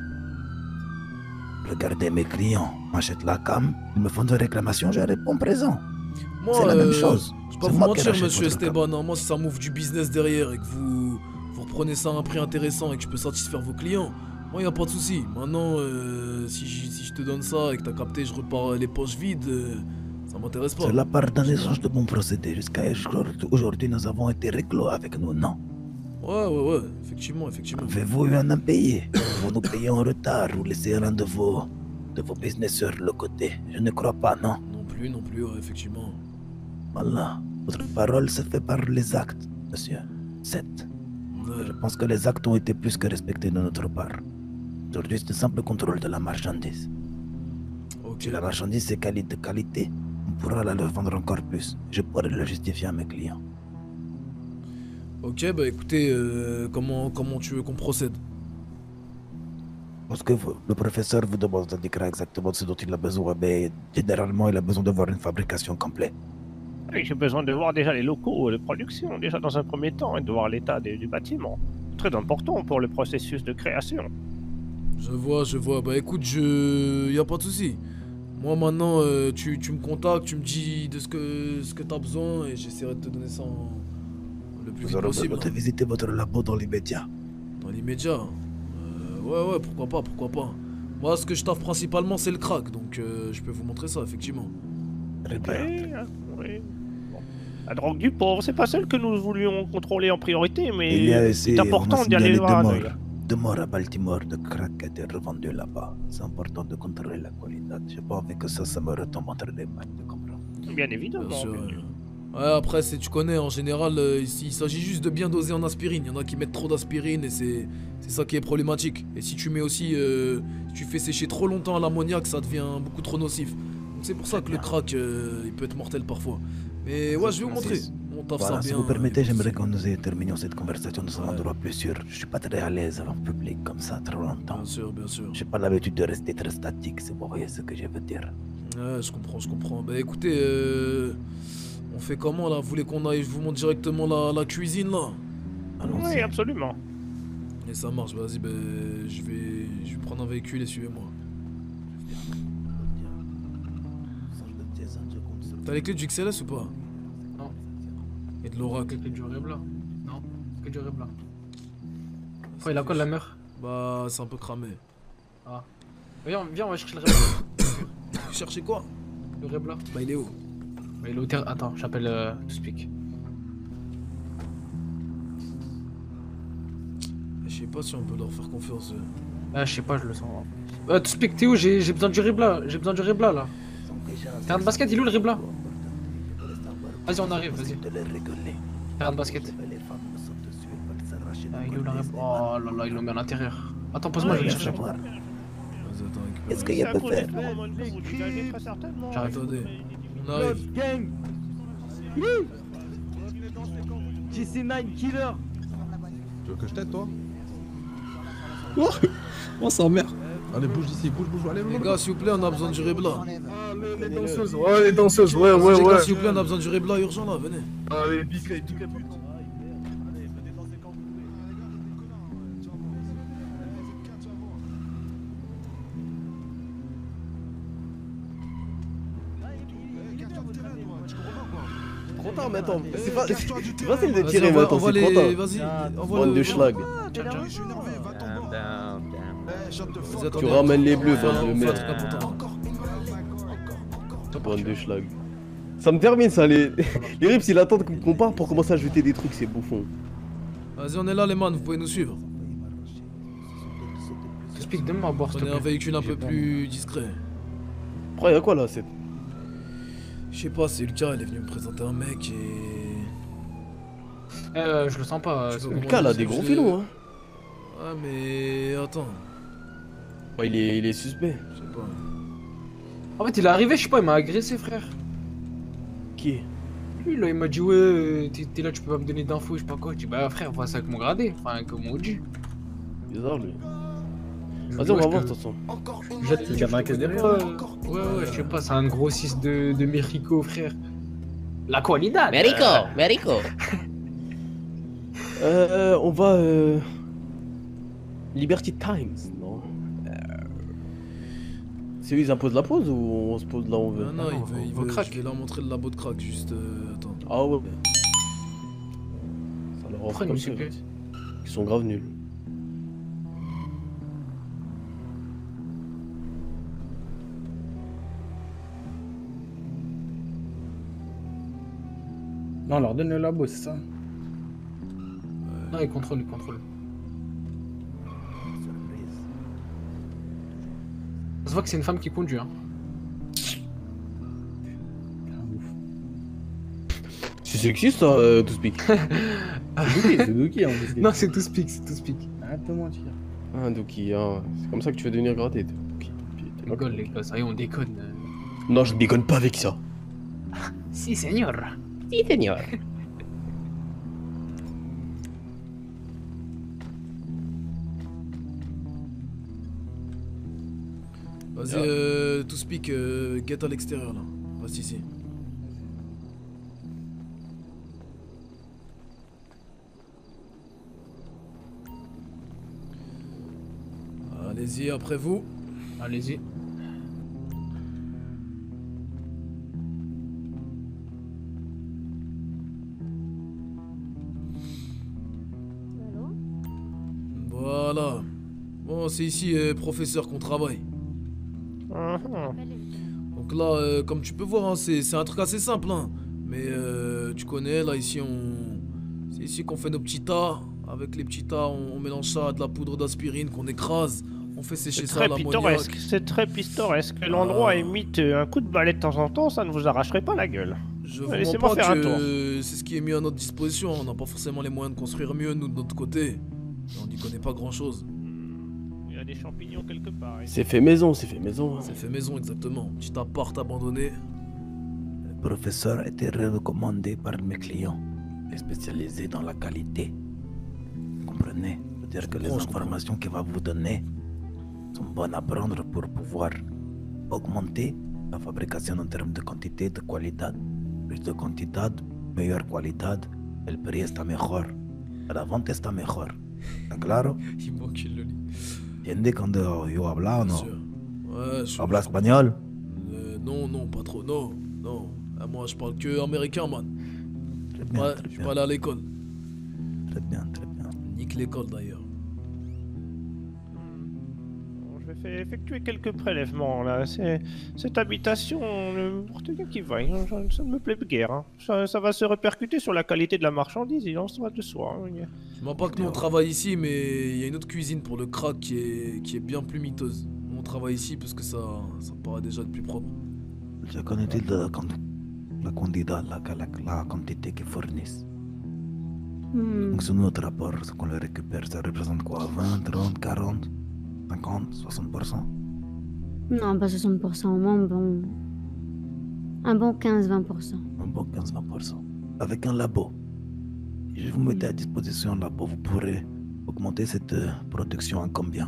Regardez mes clients, m'achètent la cam, ils me font des réclamations, je réponds présent. Moi, C'est la même euh, chose. Je vais pas C'est vous moi qui mentir, rachète monsieur votre cam. Esteban, hein, moi si ça m'ouvre du business derrière et que vous, vous reprenez ça à un prix intéressant et que je peux satisfaire vos clients, moi y a pas de souci. Maintenant, euh, si, je, si je te donne ça et que t'as capté, je repars les poches vides, euh, ça m'intéresse pas. C'est la part d'un échange de bons procédés. Jusqu'à aujourd'hui, nous avons été réclos avec nous, non? Ouais, ouais, ouais, effectivement, effectivement. Avez-vous eu un impayé? Vous nous payez en retard ou laissez un de vos, de vos business sur le côté? Je ne crois pas, non? Non plus, non plus, ouais, effectivement. Voilà. Votre parole se fait par les actes, monsieur. Sept. Ouais. Je pense que les actes ont été plus que respectés de notre part. Aujourd'hui, c'est le simple contrôle de la marchandise. Ok. Si la marchandise est quali- de qualité, on pourra la leur vendre encore plus. Je pourrai le justifier à mes clients. Ok, bah écoutez, euh, comment, comment tu veux qu'on procède? Parce que vous- le professeur vous demande d'indiquer exactement ce dont il a besoin, mais généralement, il a besoin de voir une fabrication complète. Oui, j'ai besoin de voir déjà les locaux de production, déjà dans un premier temps, et de voir l'état des- du bâtiment. Très important pour le processus de création. Je vois, je vois. Bah écoute, je... y a pas de souci. Moi maintenant, euh, tu, tu me contactes, tu me dis de ce que, ce que t'as besoin et j'essaierai de te donner ça en- le plus Vous vite aurez possible. besoin de visiter votre labo dans l'immédiat. Dans l'immédiat. Euh, ouais, ouais, pourquoi pas, pourquoi pas. Moi, ce que je taffe principalement, c'est le crack, donc euh, je peux vous montrer ça, effectivement. Très bien. Oui, hein, oui. Bon. La drogue du pauvre, c'est pas celle que nous voulions contrôler en priorité, mais Il y a aussi, c'est on important a d'y aller signalé voir un deux œil. morts. Deux morts à Baltimore de crack qui a été revendu là-bas. C'est important de contrôler la qualité. J'ai pas envie que ça, ça me retombe entre les mains, tu comprends? Bien évidemment. Bien sûr, bien ouais. sûr. Ouais, après, c'est, tu connais, en général, euh, il, il s'agit juste de bien doser en aspirine. Il y en a qui mettent trop d'aspirine et c'est, c'est ça qui est problématique. Et si tu mets aussi, euh, si tu fais sécher trop longtemps à l'ammoniac, ça devient beaucoup trop nocif. Donc c'est pour ça que le crack, euh, il peut être mortel parfois. Mais ouais, je vais vous montrer. On taffe ça Voilà, bien. si vous permettez, j'aimerais que nous ayons terminé cette conversation dans un endroit plus sûr. Je suis pas très à l'aise en public comme ça trop longtemps. Bien sûr, bien sûr. J'ai pas l'habitude de rester très statique, si vous voyez ce que je veux dire. Ouais, je comprends, je comprends. Bah écoutez, euh, on fait comment là? Vous voulez qu'on aille, je vous montre directement la, la cuisine là? Oui, absolument. Et ça marche, vas-y, bah, je vais, je vais prendre un véhicule et suivez-moi. T'as les clés du X L S ou pas? Non. Et de l'Oracle? Que du Rebla. Non, que du Rebla. Quoi, il a quoi de la mère? Bah, c'est un peu cramé. Ah. Viens, viens, on va chercher le Rebla. Chercher quoi? Le Rebla. Bah, il est où? Bah, il est au terre. Attends, j'appelle euh, To Speak. Je sais pas si on peut leur faire confiance. euh. Ah, je sais pas, je le sens. Euh, To Speak, t'es où? J'ai j'ai besoin du Rebla. J'ai besoin du Rebla là. Terrain de basket, il est où le Rebla? Vas-y, on arrive, vas-y. Terrain de basket. Ah, il est où la Rebla? Oh là là, il le met à l'intérieur. Attends, pose-moi, je vais le chercher. Qu'est-ce qu'il y a à faire? J'arrive. Attendez, on arrive. Gang. G C neuf killer. Tu veux que je t'aide, toi? Oh, oh ça merde. Allez, bouge d'ici, bouge, bouge, allez, Les gars, s'il vous plaît, on a besoin du Rebla. Les danseuses, ouais, les danseuses, ouais, ouais, Les gars, ouais. s'il vous plaît, on a besoin du Rebla urgent là, venez. Allez, biscuit, biscuit. Trop tard maintenant. C'est pas. C'est facile de Vas-y, tirer on va- maintenant, on va c'est trop tard. les. Vas-y, envoie Bande le. de schlag. Vas-y, attendez. Tu ramènes les bleus, On fait un- bande de on fait un merde. truc important. Bande de schlag. Ça me termine ça, les, les rips ils attendent qu'on part pour commencer à jeter des trucs, c'est bouffon. Vas-y, on est là, les man, vous pouvez nous suivre. To Speak, donne-moi à boire, s'il te Prenez un plaît. véhicule un peu plus discret. Après, y'a quoi là c'est... Je sais pas, c'est Lucas, il est venu me présenter un mec et. Euh, je le sens pas. Je sais euh, pas Le comment cas là, dire, des gros je- filons, hein. Ah, mais. Attends, Ouais, il est, il est suspect. je sais pas. En fait, il est arrivé, je sais pas, il m'a agressé, frère. Qui? Lui, là, il m'a dit, ouais, euh, t'es t'es là, tu peux pas me donner d'infos, je sais pas quoi. Je dis, bah, frère, vois ça avec mon gradé, enfin, avec mon O G. Bizarre lui. Je Vas-y, dis, on ouais, va je voir de te- toute façon. Jette Il y a un caisse derrière. Ouais, ouais, ouais, je sais pas, c'est un gros six de, de Mexico, frère. La qualidad. Merico, Merico. Euh, on va... Euh... Liberty Times, non euh... C'est eux, ils imposent la pause ou on se pose là où on veut? Non, non, il veut, il on veut, craque. je vais leur montrer le labo de crack, juste. euh, attends. Ah ouais. Ça leur offre Pourquoi comme nous ça, suivez? vite. Ils sont grave nuls. Non, on leur donne le labo, c'est ça? Non, il contrôle, il contrôle. Ça se voit que c'est une femme qui conduit, hein. C'est sexiste ça, euh, To Speak. C'est Dookie, c'est Dookie en plus. Non, c'est To Speak, c'est To Speak. Arrête de mentir. Ah, Dookie, hein. C'est comme ça que tu veux devenir gratté, toi, Dookie. On rigole, les gars, ça y est, on déconne. euh. Non, je déconne pas avec ça. Si, seigneur. Si, señor. Vas-y, euh, To Speak, euh, get à l'extérieur là. Reste ici. Allez-y, après vous. Allez-y. Voilà. Bon, c'est ici, euh, professeur, qu'on travaille. Donc là, euh, comme tu peux voir, hein, c'est c'est un truc assez simple. Hein. Mais euh, tu connais, là, ici, on... c'est ici qu'on fait nos petits tas. Avec les petits tas, on, on mélange ça à de la poudre d'aspirine qu'on écrase. On fait sécher C'est ça très à l'ammoniac. pittoresque, c'est très pittoresque. L'endroit Ah. imite un coup de balai de temps en temps, ça ne vous arracherait pas la gueule. Je vous mens Laissez-moi pas faire un tour. que c'est ce qui est mis à notre disposition. On n'a pas forcément les moyens de construire mieux, nous, de notre côté. Et on n'y connaît pas grand-chose. Il y a des champignons quelque part. ici. C'est fait maison, c'est fait maison. hein. C'est fait maison, exactement. Petit appart abandonné. professeur a été recommandé par mes clients, les spécialisés dans la qualité. Vous comprenez? C'est-à-dire que les informations qu'il va vous donner sont bonnes à prendre pour pouvoir augmenter la fabrication en termes de quantité, de qualité. Plus de quantité, meilleure qualité, el prix está mejor. La vente está mejor. ¿Está claro? Il m'encule le lit. ¿Entiende cuando yo habla o no? Ouais, je... ¿Habla espagnol? Euh, non, non, pas trop, non, non. Ah, moi, je parle que américain, man. Très bien, Ouais, très je bien. parle à l'école. Très bien, très bien. Nique l'école, d'ailleurs. Je vais faire effectuer quelques prélèvements là. C'est cette habitation, le portugais qui vaille, hein, ça, ça ne me plaît guère. Hein. Ça, ça va se répercuter sur la qualité de la marchandise, il en sera de soi. Hein. Je mens pas que nous on travaille ici, mais il y a une autre cuisine pour le crack qui est, qui est bien plus miteuse. Nous on travaille ici parce que ça, ça paraît déjà de plus propre. Je connais la, la quantité, la, la, la quantité qu'ils fournissent. Hmm. Donc, sur notre rapport, ce qu'on le récupère, ça représente quoi? vingt, trente, quarante, cinquante, soixante pour cent? Non, pas soixante pour cent, au moins un bon... Un bon quinze à vingt pour cent. Un bon quinze à vingt pour cent. Avec un labo. Si je vous mettais à disposition un labo, vous pourrez augmenter cette euh, production à combien?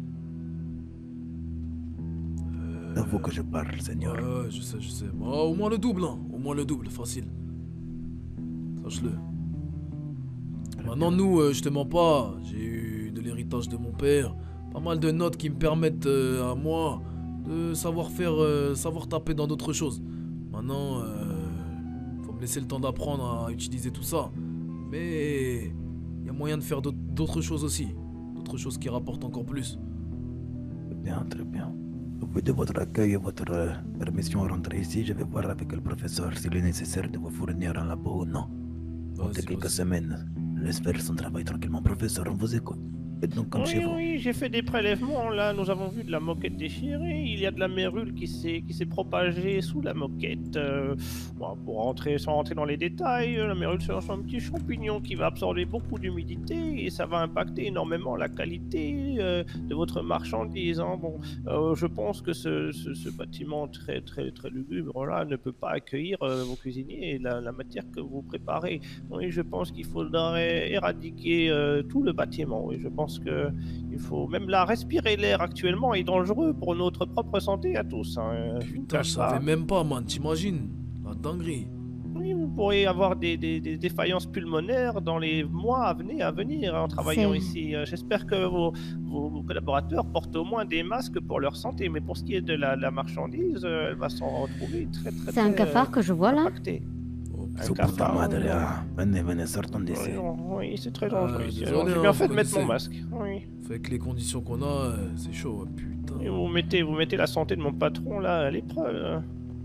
C'est à vous que je parle, Seigneur. Ouais, ouais, je sais, je sais. Bah, au moins le double, hein. Au moins le double, facile. Sache-le. Maintenant, nous, euh, je te mens pas, j'ai eu de l'héritage de mon père, pas mal de notes qui me permettent euh, à moi de savoir faire, euh, savoir taper dans d'autres choses. Maintenant, euh, faut me laisser le temps d'apprendre à utiliser tout ça. Mais il y a moyen de faire d'autres choses aussi, d'autres choses qui rapportent encore plus. Très bien, très bien. Au bout de votre accueil et votre euh, permission à rentrer ici, je vais voir avec le professeur s'il est nécessaire de vous fournir un labo ou non. Dans quelques semaines, laisse faire son travail tranquillement. Professeur, on vous écoute. Faites donc comme Oui, chez vous. oui, j'ai fait des prélèvements. Là, nous avons vu de la moquette déchirée. Il y a de la mérule qui s'est qui s'est propagée sous la moquette. Euh, bon, pour rentrer, sans rentrer dans les détails, la mérule c'est un petit champignon qui va absorber beaucoup d'humidité et ça va impacter énormément la qualité euh, de votre marchandise. Hein. Bon, euh, je pense que ce, ce, ce bâtiment très très très lugubre là ne peut pas accueillir euh, vos cuisiniers et la, la matière que vous préparez. Oui, je pense qu'il faudrait éradiquer euh, tout le bâtiment. Oui, je pense que il faut même la respirer. L'air actuellement est dangereux pour notre propre santé à tous. Hein. Putain, je savais même pas, man, t'imagines? La dinguerie. Oui, vous pourriez avoir des, des, des défaillances pulmonaires dans les mois à venir, à venir en travaillant C'est- ici. Euh, J'espère que vos, vos, vos collaborateurs portent au moins des masques pour leur santé. Mais pour ce qui est de la, la marchandise, euh, elle va s'en retrouver très très C'est un très, cafard que je vois là? impactée. Un Su puta cafard, madre, oui. ah. Venez, venez, sortons Oui, d'ici. non, oui, c'est très Ah, dangereux ici. désolé, Alors, J'ai hein, bien vous fait de mettre mon connaissez. masque. Oui. Avec les conditions qu'on a, euh, c'est chaud, ouais, putain. Et vous mettez, vous mettez la santé de mon patron là à l'épreuve. hein.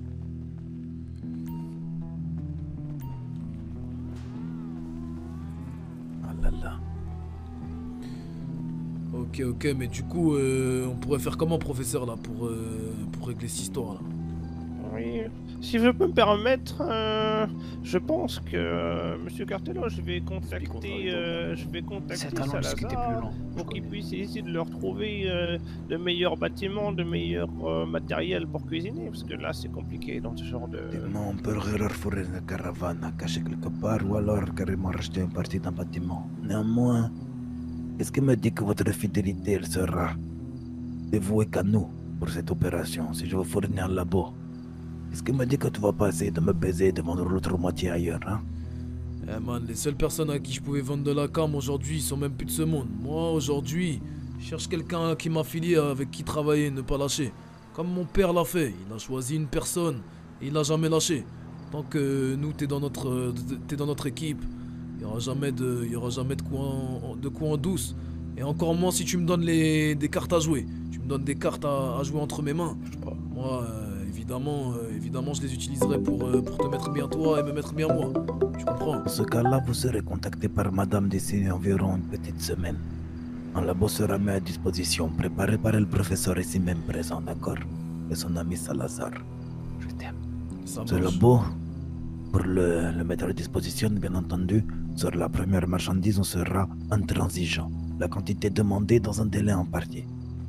Ah là là. Ok, ok, mais du coup, euh, on pourrait faire comment, professeur, là, pour, euh, pour régler cette histoire, là? Oui. Si je peux me permettre, euh, je pense que euh, Monsieur Cartello, je vais contacter, euh, je vais contacter C'est un long discuter plus Salazar long. pour qu'il puisse essayer de leur trouver euh, de meilleurs bâtiments, de meilleurs euh, matériels pour cuisiner, parce que là c'est compliqué dans ce genre de. Non, on peut leur fournir une caravane cachée quelque part ou alors carrément racheter une partie d'un bâtiment. Néanmoins, qu'est-ce qui me dit que votre fidélité elle sera dévouée qu'à nous pour cette opération si je vous fournis un labo? Qu'est-ce qui me dit que tu vas pas essayer de me baiser et de vendre l'autre moitié ailleurs, hein? Eh man, les seules personnes à qui je pouvais vendre de la cam aujourd'hui, ils sont même plus de ce monde. Moi, aujourd'hui, je cherche quelqu'un qui m'affilie, avec qui travailler, ne pas lâcher. Comme mon père l'a fait, il a choisi une personne et il l'a jamais lâché. Tant que nous, t'es dans notre, t'es dans notre équipe, il y aura jamais de, il y aura jamais de coup en, de coup en douce. Et encore moins si tu me donnes les, des cartes à jouer. Tu me donnes des cartes à, à jouer entre mes mains. Moi, euh, évidemment, euh, évidemment, je les utiliserai pour, euh, pour te mettre bien toi et me mettre bien moi. Tu comprends? Dans ce cas-là, vous serez contacté par madame d'ici environ une petite semaine. Un labo sera mis à disposition, préparé par le professeur ici même présent, d'accord? Et son ami Salazar. Je t'aime. Ça Ce marche. labo, pour le, le mettre à disposition, bien entendu, sur la première marchandise, on sera intransigeant. La quantité demandée dans un délai imparti.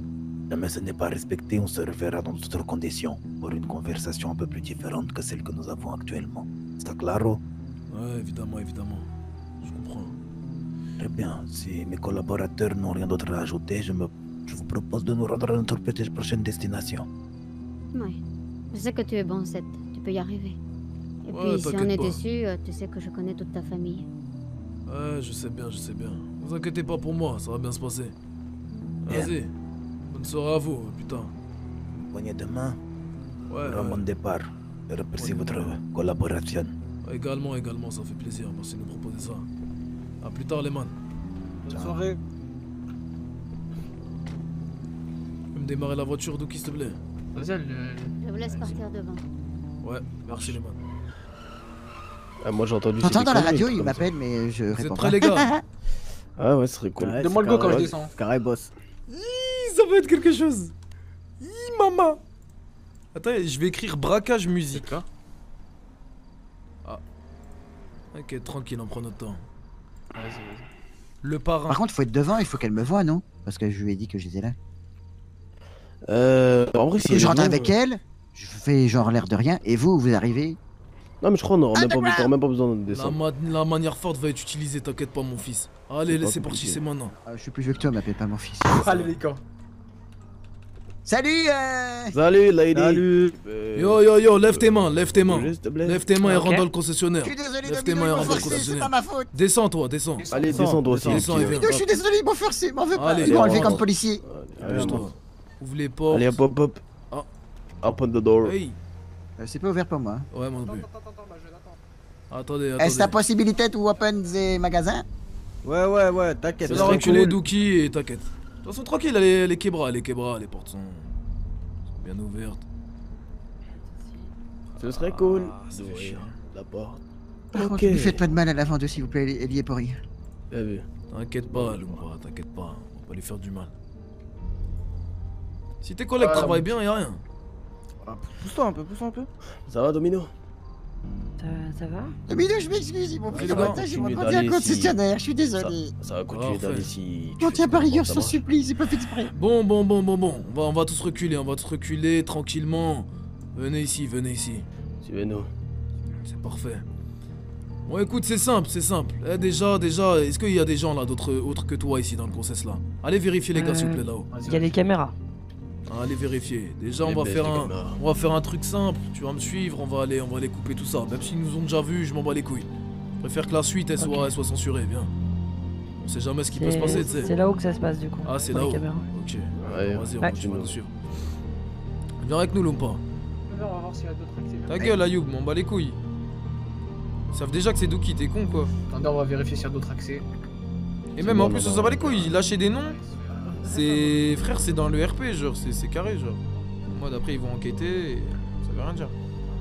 Demain, ce n'est pas respecté, on se reverra dans d'autres conditions, pour une conversation un peu plus différente que celle que nous avons actuellement. C'est claro? Ouais, évidemment, évidemment. Je comprends. Très bien. Si mes collaborateurs n'ont rien d'autre à ajouter, je, me... je vous propose de nous rendre à notre petite prochaine destination. Oui. Je sais que tu es bon, Seth. Tu peux y arriver. Et Ouais, puis, si on t'inquiète est pas. déçu, euh, tu sais que je connais toute ta famille. Ouais, je sais bien, je sais bien. Vous inquiétez pas pour moi, ça va bien se passer. Vas-y. Bonne soirée à vous, putain. Poignée de main. Ouais. Pour mon départ. Je remercie votre collaboration. Ouais, également, également, ça fait plaisir. Merci de nous proposer ça. A plus tard, les man. Bonne soirée. Tu peux me démarrer la voiture, Douki, s'il te plaît? Vas-y, elle. Je vous laisse partir devant. Ouais, merci les man. Ah, moi j'ai entendu. J'entends c'est dans des la radio, conneries, il comme m'appelle, mais je Vous réponds êtes prêts, pas. les gars? Ah ouais, ce serait cool. Ouais, Demande-le quand je carré- descends. Carré boss. Hi, ça va être quelque chose. Hi, maman. Attends, je vais écrire braquage musique. Ah. Ok, tranquille, on prend notre temps. Vas-y, vas-y. Le parrain. Par contre, faut être devant, il faut qu'elle me voie, non? Parce que je lui ai dit que j'étais là. Euh. En vrai, si. je rentre elle est avec bien, elle, je fais genre l'air de rien, et vous, vous arrivez. Non, mais je crois qu'on aura même pas, t'auras même pas besoin de La, descendre. ma- la manière forte va être utilisée, t'inquiète pas, mon fils. Allez, C'est pas c'est parti, compliqué. c'est maintenant. Ah, je suis plus vieux que toi, m'appelle pas mon fils. Allez, les gars. Salut euh... Salut, lady. Salut. Euh, Yo, yo, yo, lève tes mains, lève tes mains. s'il te plaît. Lève tes mains et Ok. rentre dans le concessionnaire. Je suis désolé, Lève tes Domino, mains et ils m'ont rentre dans le forcé, c'est concessionnaire. pas ma faute. Descends, toi, descends. Allez, descends, toi aussi. Descends et viens. Domino, je suis désolé, ils m'ont forcé, m'en veux pas. Allez, Ils m'ont enlevé rentre. comme policier. Allez, Bouge-toi. rentre. Ouvre les portes. Allez, hop, hop, hop. Ah. Open the door. Hey. Euh, C'est pas ouvert pour moi. Ouais, moi non plus. Attendez, Est-ce la attendez. possibilité de open des magasins? Ouais, ouais, ouais, t'inquiète. C'est c'est la reculer, cool. Douki, et t'inquiète. De toute façon, tranquille, les, les Kebra, les Kebra, les portes sont sont bien ouvertes. Ce serait cool. Ah, ça fait d'ouvrir chier. la porte. Par contre, Ok. ne faites pas de mal à la vendeuse, s'il vous plaît, elle elle y est pour rien. Bien vu. T'inquiète pas, Lumba, t'inquiète pas. On va pas lui faire du mal. Si tes collègues travaillent bien, y'a rien. Ah, pousse-toi un peu, pousse-toi un peu. Ça va, Domino? Ça, ça va? Domino, je m'excuse, ils m'ont pris Allez, en va, otage, ils continue m'ont vendu un d'aller, concessionnaire, je suis désolé. Ça, ça va continuer Parfait. d'aller si. On tient par rigueur ça sur marche. supplie, c'est pas fait exprès. Bon, bon, bon, bon, bon. On va, on va tous reculer, on va tous reculer tranquillement. Venez ici, venez ici. Suivez-nous. C'est parfait. Bon, écoute, c'est simple, c'est simple. Eh, déjà, déjà, est-ce qu'il y a des gens là, d'autres autres que toi ici dans le concess là? Allez vérifier les gars, Euh, s'il vous plaît, là-haut. Il y a les caméras. Allez vérifier. Déjà, Les on va baisses, faire les un, caméras. on va faire un truc simple. Tu vas me suivre, on va aller, on va aller couper tout ça. Même s'ils nous ont déjà vus, je m'en bats les couilles. Je préfère que la suite elle soit, Ok. elle soit censurée. Viens. On sait jamais ce qui peut se passer, tu sais. C'est là-haut que ça se passe du coup. Ah, c'est pour les là-haut. caméras. Ok. Ouais, Vas-y, on Ouais. va tu vas nous suivre. Viens avec nous, Lumpa. On va voir s'il y a d'autres accès. Ta gueule, Ayoub, m'en bats les couilles. Ils savent déjà que c'est Douki, t'es con quoi. Attendez, on va vérifier s'il y a d'autres accès. Et même bon, en plus, non, on s'en bat les non. couilles. Lâcher des noms, c'est. Frère, c'est dans le R P, genre, c'est c'est carré, genre. Moi, d'après, ils vont enquêter et ça veut rien dire.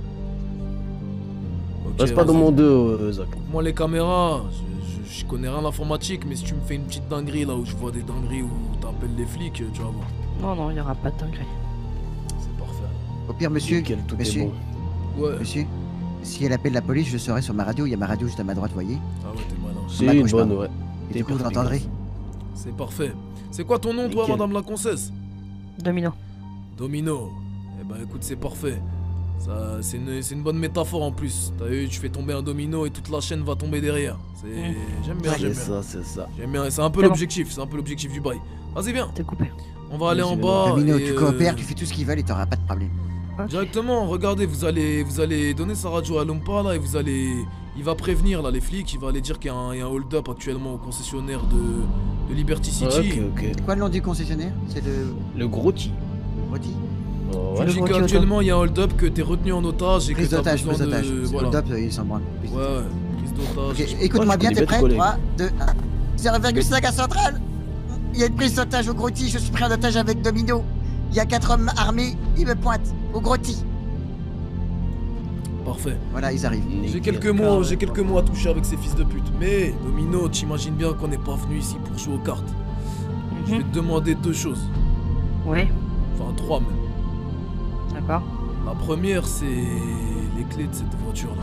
Ok, Reste pas dans vas-y. mon dos, euh, Zach. Moi, les caméras, je, je- je connais rien à l'informatique, mais si tu me fais une petite dinguerie là où je vois des dingueries où t'appelles les flics, tu vas voir. Non, non, il y aura pas de dinguerie. C'est parfait. Au pire, monsieur, Nickel, tout est monsieur, bon. Ouais. monsieur, si elle appelle la police, je serai sur ma radio, il y a ma radio juste à ma droite, voyez. Ah ouais, t'es malin. C'est Ma une gauche, bonne, pardon. ouais. Et T'es du coup, vous hyper l'entendrez. C'est parfait. C'est quoi ton nom, toi, Nickel. madame la concesse? Domino. Domino. Eh ben, écoute, c'est parfait. Ça, c'est une, c'est une bonne métaphore en plus. T'as vu, tu fais tomber un domino et toute la chaîne va tomber derrière. C'est, j'aime bien, j'aime C'est bien. ça, c'est ça. J'aime bien. C'est un peu C'est bon. l'objectif. C'est un peu l'objectif du bail. Vas-y, viens. T'es coupé. On va aller Oui, en c'est bas. Domino, et, tu euh, coopères, tu fais tout ce qu'ils veulent et t'auras pas de problème. Ok. Directement, regardez, vous allez, vous allez donner sa radio à Lumpa là et vous allez, il va prévenir là les flics, il va aller dire qu'il y a un, il y a un hold-up actuellement au concessionnaire de, de Liberty City. Ok, ok. C'est quoi le nom du concessionnaire? C'est le Le gros T. Roti. Oh, Il ouais. dit gros Kyoto. qu'actuellement il y a un hold-up, que t'es retenu en otage et Prise que t'as d'otage, besoin prise d'otage. de, C'est voilà. hold up, ils s'en branlent. Prise Ouais, d'otage. ouais, prise d'otage. Ok, écoute-moi je bien, connais t'es bien tes prêt? collègues. trois, deux, un. zéro virgule cinq à Centrale. Il y a une prise d'otage au Groti, je suis pris en otage avec Domino. Il y a quatre hommes armés, ils me pointent au Groti. Parfait. Voilà, ils arrivent. J'ai Nickel. quelques mots, j'ai quelques mots à toucher avec ces fils de pute. Mais Domino, t'imagines bien qu'on n'est pas venu ici pour jouer aux cartes. Je vais te demander deux choses. Ouais, Enfin trois même. d'accord. La première, c'est les clés de cette voiture-là.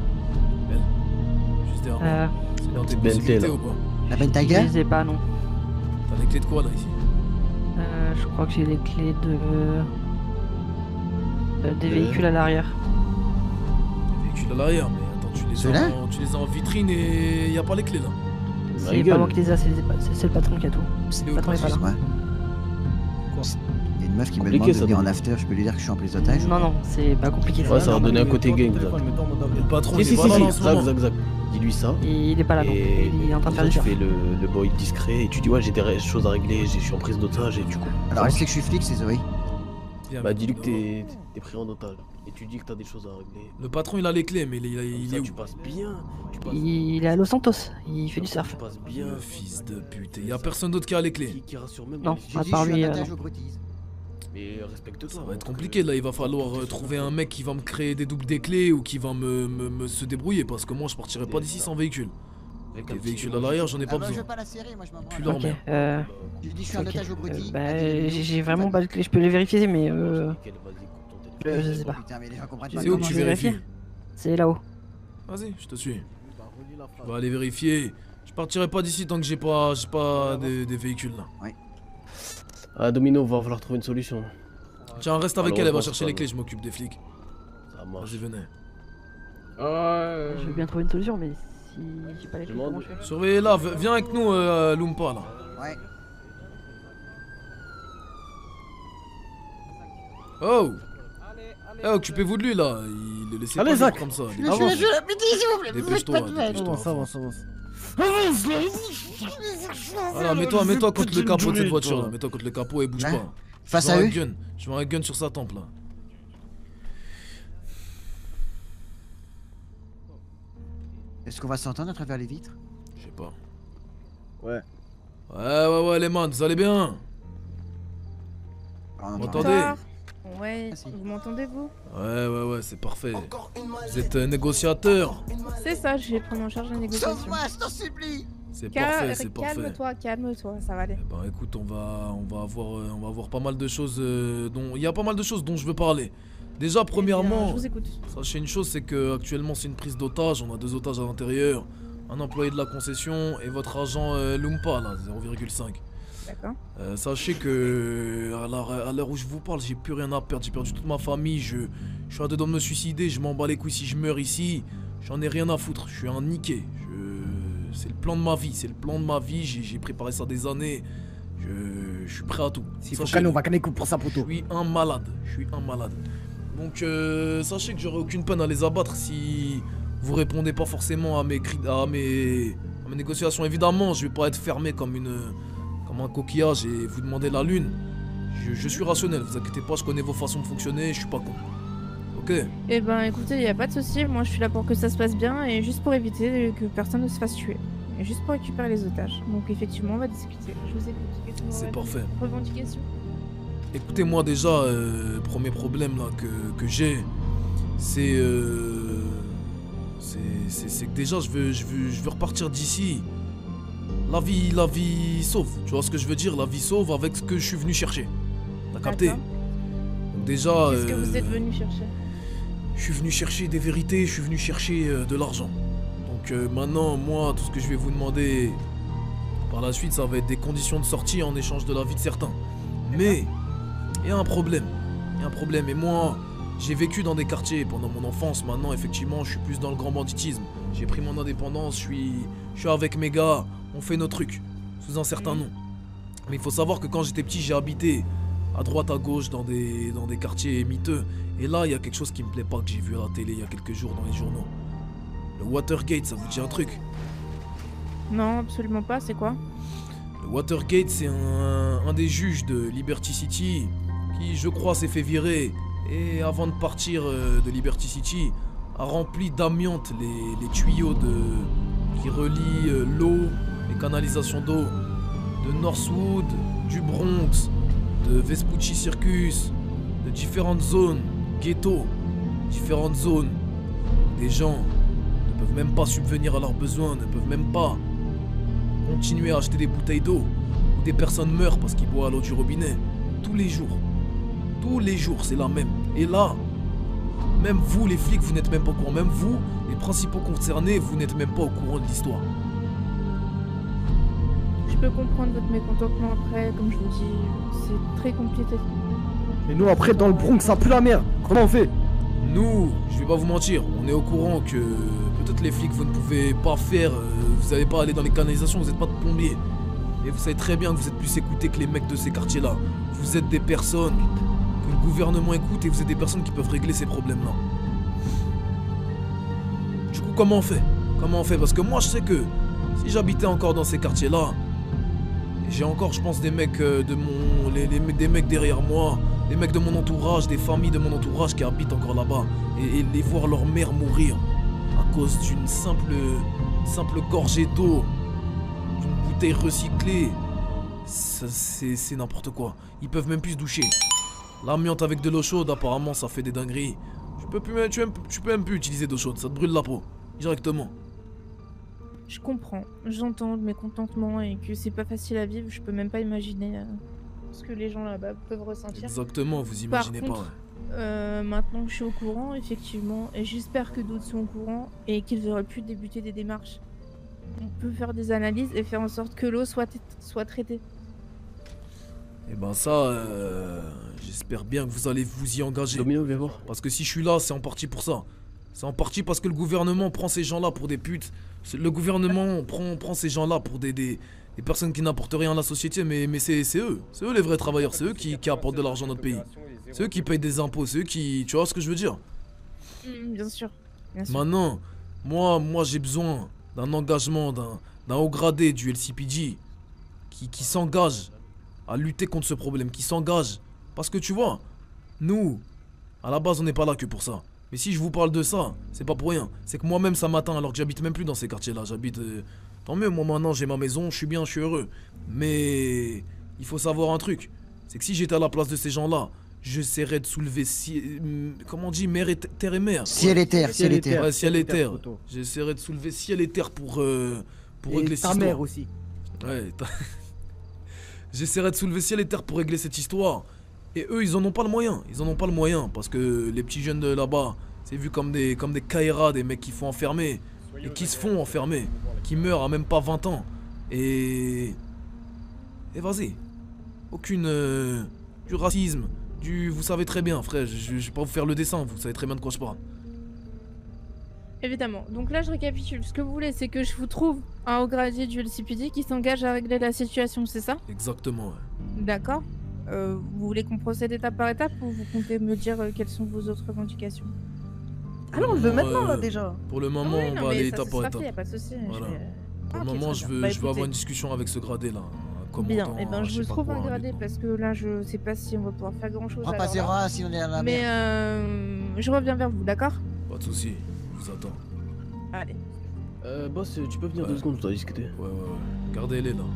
Elle. Juste derrière moi. Euh, C'est dans tes Bentley, possibilités là. ou pas? La je Bentayga? les ai pas, non. T'as les clés de quoi là ici? Euh, Euh, je crois que j'ai les clés de... euh, des Euh. véhicules à l'arrière. Véhicule à l'arrière, mais attends, tu les, Ceux-là as en, tu les as en vitrine et y a pas les clés là. C'est rigole. pas moi qui les ai, c'est les- c'est- c'est le patron qui a tout. Le patron est pas là. Excuse-moi. Il y a une meuf qui me Compliqué, demande de ça, venir en Domino. after, je peux lui dire que je suis en prise d'otage? Non, non, c'est pas compliqué. Ouais, ça va donner un côté gang, ça. Le patron, Si, il si, est si, pas là si, en ce Zach, moment. Zach, Zach. Dis-lui ça. Et il est pas là, non. Et Il est en train de faire tu du surf. fais le, le boy discret et tu dis ouais j'ai des ré- choses à régler, j'ai- je suis en prise d'otage et du coup. Alors elle sait que je suis flic, c'est Zoé. Viens, Bah viens. dis-lui que t'es t'es pris en otage et tu dis que t'as des choses à régler. Le patron, il a les clés, mais il, est- il Ça, est où? tu passes bien. Tu passes, Il est à Los Santos, il fait du tu surf. passes bien. Le fils de pute. Y a personne d'autre qui a les clés. Qui, qui rassure même. Non, les- J'ai à dit part je suis lui, en euh, otage non. au Brutis. Mais respecte-toi. Ça va être compliqué là, il va falloir euh, trouver un mec qui va me créer des doubles des clés ou qui va me, me- me se débrouiller parce que moi je partirai pas d'ici sans véhicule. Les véhicules à l'arrière, j'en ai Ah pas bah, je besoin. veux pas la serrer, moi je m'en branle. Plus leur Ok, mère. euh... J'ai dit je suis en ok. otage au Euh, Brutis. bah, j'ai j'ai vraiment pas de clé, je peux les vérifier, mais euh... euh, je sais pas. Putain, mais les gens comprennent Tu pas C'est où que comment tu c'est. vérifies? C'est là-haut. Vas-y, je te suis. Je vais aller vérifier. Je partirai pas d'ici tant que j'ai pas, j'ai pas des, des véhicules là. Ouais. Ah Domino, va falloir trouver une solution. Tiens, reste avec Alors, elle, elle va pense chercher pas, les clés, non. je m'occupe des flics. Ça marche. Vas-y, venez. Euh... Je veux bien trouver une solution, mais si j'ai pas les clés, Demande. comment je fais? Surveillez là, v- viens avec nous, euh, Lumpa là. Ouais. Oh! Eh, occupez-vous de lui là, il le laissez Allez, pas Zach. libre comme ça. Je suis là, je suis là, mais dis, s'il vous plaît, vous faites Dépêche-toi, pas de mal. dépêche-toi. Ça va, ça va. Voilà, mets-toi, mets-toi contre le capot de cette voiture là, mets-toi contre le capot et bouge Là, pas. face Je veux à un eux. gun, je veux un gun sur sa tempe là. Est-ce qu'on va s'entendre à travers les vitres? Je sais pas. Ouais. Ouais, ouais, ouais, les man, vous allez bien? Ah, Vous non, m'entendez? Bonsoir. Ouais, Merci. vous m'entendez vous? Ouais, ouais, ouais, c'est parfait. Vous êtes euh, négociateur? C'est ça, je vais prendre en charge la négociation. Sauve-moi, je t'en supplie. C'est Cal- parfait, c'est parfait. Calme-toi, calme-toi, ça va aller. Eh ben écoute, on va, on va avoir, euh, on va avoir pas mal de choses euh, dont, il y a pas mal de choses dont je veux parler. Déjà, premièrement, Je vous écoute. sachez une chose, c'est que actuellement c'est une prise d'otage. On a deux otages à l'intérieur, un employé de la concession et votre agent euh, Lumpa là, zéro virgule cinq. D'accord. Euh, sachez que à l'heure à l'heure où je vous parle, j'ai plus rien à perdre. J'ai perdu toute ma famille. Je, je suis à deux doigts de me suicider. Je m'en bats les couilles si je meurs ici. J'en ai rien à foutre. Je suis un niqué. Je... C'est le plan de ma vie. C'est le plan de ma vie. J'ai j'ai préparé ça des années. Je, je suis prêt à tout. S'il faut Sachez-le. qu'on va canner coup pour sa Je poteau. suis un malade. Je suis un malade. Donc euh, sachez que j'aurai aucune peine à les abattre si vous répondez pas forcément à mes cris, à mes, à mes négociations. Évidemment, je vais pas être fermé comme une, comme un coquillage et vous demander la lune. Je, je suis rationnel. Vous inquiétez pas, je connais vos façons de fonctionner. Je suis pas con. Ok. Eh ben écoutez, y a pas de souci. Moi je suis là pour que ça se passe bien et juste pour éviter que personne ne se fasse tuer. Et juste pour récupérer les otages. Donc effectivement, on va discuter. Je vous écoute. Qu'est-ce que vous C'est avez parfait. Revendication. Écoutez-moi déjà, euh, premier problème là que, que j'ai, c'est, euh, c'est, c'est, c'est que déjà je veux, je veux, je veux repartir d'ici. La vie, la vie sauve. Tu vois ce que je veux dire? La vie sauve avec ce que je suis venu chercher. T'as capté? D'accord. Donc déjà, Qu'est-ce que euh, vous êtes venu chercher? je suis venu chercher des vérités, je suis venu chercher euh, de l'argent. Donc euh, maintenant, moi, tout ce que je vais vous demander par la suite, ça va être des conditions de sortie en échange de la vie de certains. Mais il y a un problème. Il y a un problème. Et moi, j'ai vécu dans des quartiers pendant mon enfance. Maintenant, effectivement, je suis plus dans le grand banditisme. J'ai pris mon indépendance, je suis, je suis avec mes gars. On fait nos trucs sous un certain nom. Mais il faut savoir que quand j'étais petit, j'ai habité à droite, à gauche, dans des, dans des quartiers miteux. Et là, il y a quelque chose qui me plaît pas que j'ai vu à la télé il y a quelques jours dans les journaux. Le Watergate, ça vous dit un truc? Non, absolument pas. C'est quoi? Le Watergate, c'est un, un des juges de Liberty City qui, je crois, s'est fait virer et avant de partir euh, de Liberty City, a rempli d'amiante les, les tuyaux de, qui relient euh, l'eau, les canalisations d'eau de Northwood, du Bronx, de Vespucci Circus, de différentes zones, ghettos, différentes zones. Des gens ne peuvent même pas subvenir à leurs besoins, ne peuvent même pas continuer à acheter des bouteilles d'eau, où des personnes meurent parce qu'ils boivent l'eau du robinet, tous les jours. Tous les jours, c'est la même. Et là, même vous, les flics, vous n'êtes même pas au courant. Même vous, les principaux concernés, vous n'êtes même pas au courant de l'histoire. Je peux comprendre votre mécontentement après, comme je vous dis, c'est très compliqué. Et nous après dans le Bronx ça pue la merde. Comment on fait? Nous, je vais pas vous mentir, on est au courant que peut-être les flics vous ne pouvez pas faire, euh, vous n'allez pas aller dans les canalisations, vous n'êtes pas de plombier. Et vous savez très bien que vous êtes plus écoutés que les mecs de ces quartiers-là. Vous êtes des personnes que le gouvernement écoute et vous êtes des personnes qui peuvent régler ces problèmes-là. Du coup, comment on fait? Comment on fait? Parce que moi, je sais que si j'habitais encore dans ces quartiers-là, et j'ai encore, je pense, des mecs euh, de mon, les, les, des mecs derrière moi, des mecs de mon entourage, des familles de mon entourage qui habitent encore là-bas, et, et les voir leur mère mourir à cause d'une simple, simple gorgée d'eau, d'une bouteille recyclée, c'est n'importe quoi. Ils peuvent même plus se doucher. L'amiante avec de l'eau chaude, apparemment, ça fait des dingueries. Tu peux, plus, tu, tu peux même plus utiliser d'eau chaude, ça te brûle la peau, directement. Je comprends, j'entends le mécontentement et que c'est pas facile à vivre, je peux même pas imaginer euh, ce que les gens là-bas peuvent ressentir. Exactement, vous imaginez Par contre, pas. Euh, maintenant que je suis au courant, effectivement, et j'espère que d'autres sont au courant et qu'ils auraient pu débuter des démarches. On peut faire des analyses et faire en sorte que l'eau soit, soit traitée. Et ben ça, euh, j'espère bien que vous allez vous y engager. Domino, viens voir. Parce que si je suis là, c'est en partie pour ça. C'est en partie parce que le gouvernement prend ces gens-là pour des putes. Le gouvernement prend, prend ces gens-là pour des, des, des personnes qui n'apportent rien à la société, mais, mais c'est eux. C'est eux les vrais travailleurs, c'est eux qui, qui apportent de l'argent à notre pays. C'est eux qui payent des impôts, c'est eux qui... Tu vois ce que je veux dire? Mmh, bien sûr. Bien sûr. Maintenant, moi, moi j'ai besoin d'un engagement, d'un haut gradé du L C P D qui, qui s'engage à lutter contre ce problème, qui s'engage. Parce que tu vois, nous, à la base, on n'est pas là que pour ça. Mais si je vous parle de ça, c'est pas pour rien. C'est que moi-même, ça m'atteint alors que j'habite même plus dans ces quartiers-là. J'habite... Euh... Tant mieux, moi maintenant, j'ai ma maison, je suis bien, je suis heureux. Mais il faut savoir un truc. C'est que si j'étais à la place de ces gens-là, j'essaierais de soulever... Si... Comment on dit? Mer et terre et mer. Ciel et terre, ciel et terre. Ouais, ciel et terre. J'essaierais de soulever ciel et terre pour... Euh... Pour et régler cette ta histoire. mère aussi. Ouais, j'essaierai de soulever ciel et terre pour régler cette histoire. Et eux, ils en ont pas le moyen. Ils en ont pas le moyen. Parce que les petits jeunes de là-bas, c'est vu comme des, comme des caïras, des mecs qui font enfermer. Et qui se font enfermer. Qui meurent à même pas vingt ans. Et... Et vas-y. Aucune... Euh, du racisme. Du... Vous savez très bien, frère. Je, je vais pas vous faire le dessin. Vous savez très bien de quoi je parle. Évidemment. Donc là, je récapitule. Ce que vous voulez, c'est que je vous trouve un haut gradé du L C P D qui s'engage à régler la situation, c'est ça? Exactement, ouais. D'accord. Euh, vous voulez qu'on procède étape par étape ou vous comptez me dire euh, quelles sont vos autres revendications? Ah non, on le veut maintenant, euh, là, déjà. Pour le moment, oui, on non, va aller mais ça, étape ça par sera étape. fait, y a pas de souci. Voilà. Je vais- Pour Ah, le ok, moment, très je bien. veux, Bah, je veux avoir écoutez. une discussion avec ce gradé là. un Bien, commandant, et ben je je sais vous pas trouve un quoi, gradé avec- parce que là je sais pas si on va pouvoir faire grand chose. On va pas zéro un si on est à la Mais merde. euh, je reviens vers vous, d'accord? Pas de soucis, je vous attends. Allez. Euh, boss, tu peux venir Ouais. deux secondes, je dois discuter. Ouais, ouais, ouais. Gardez-les là.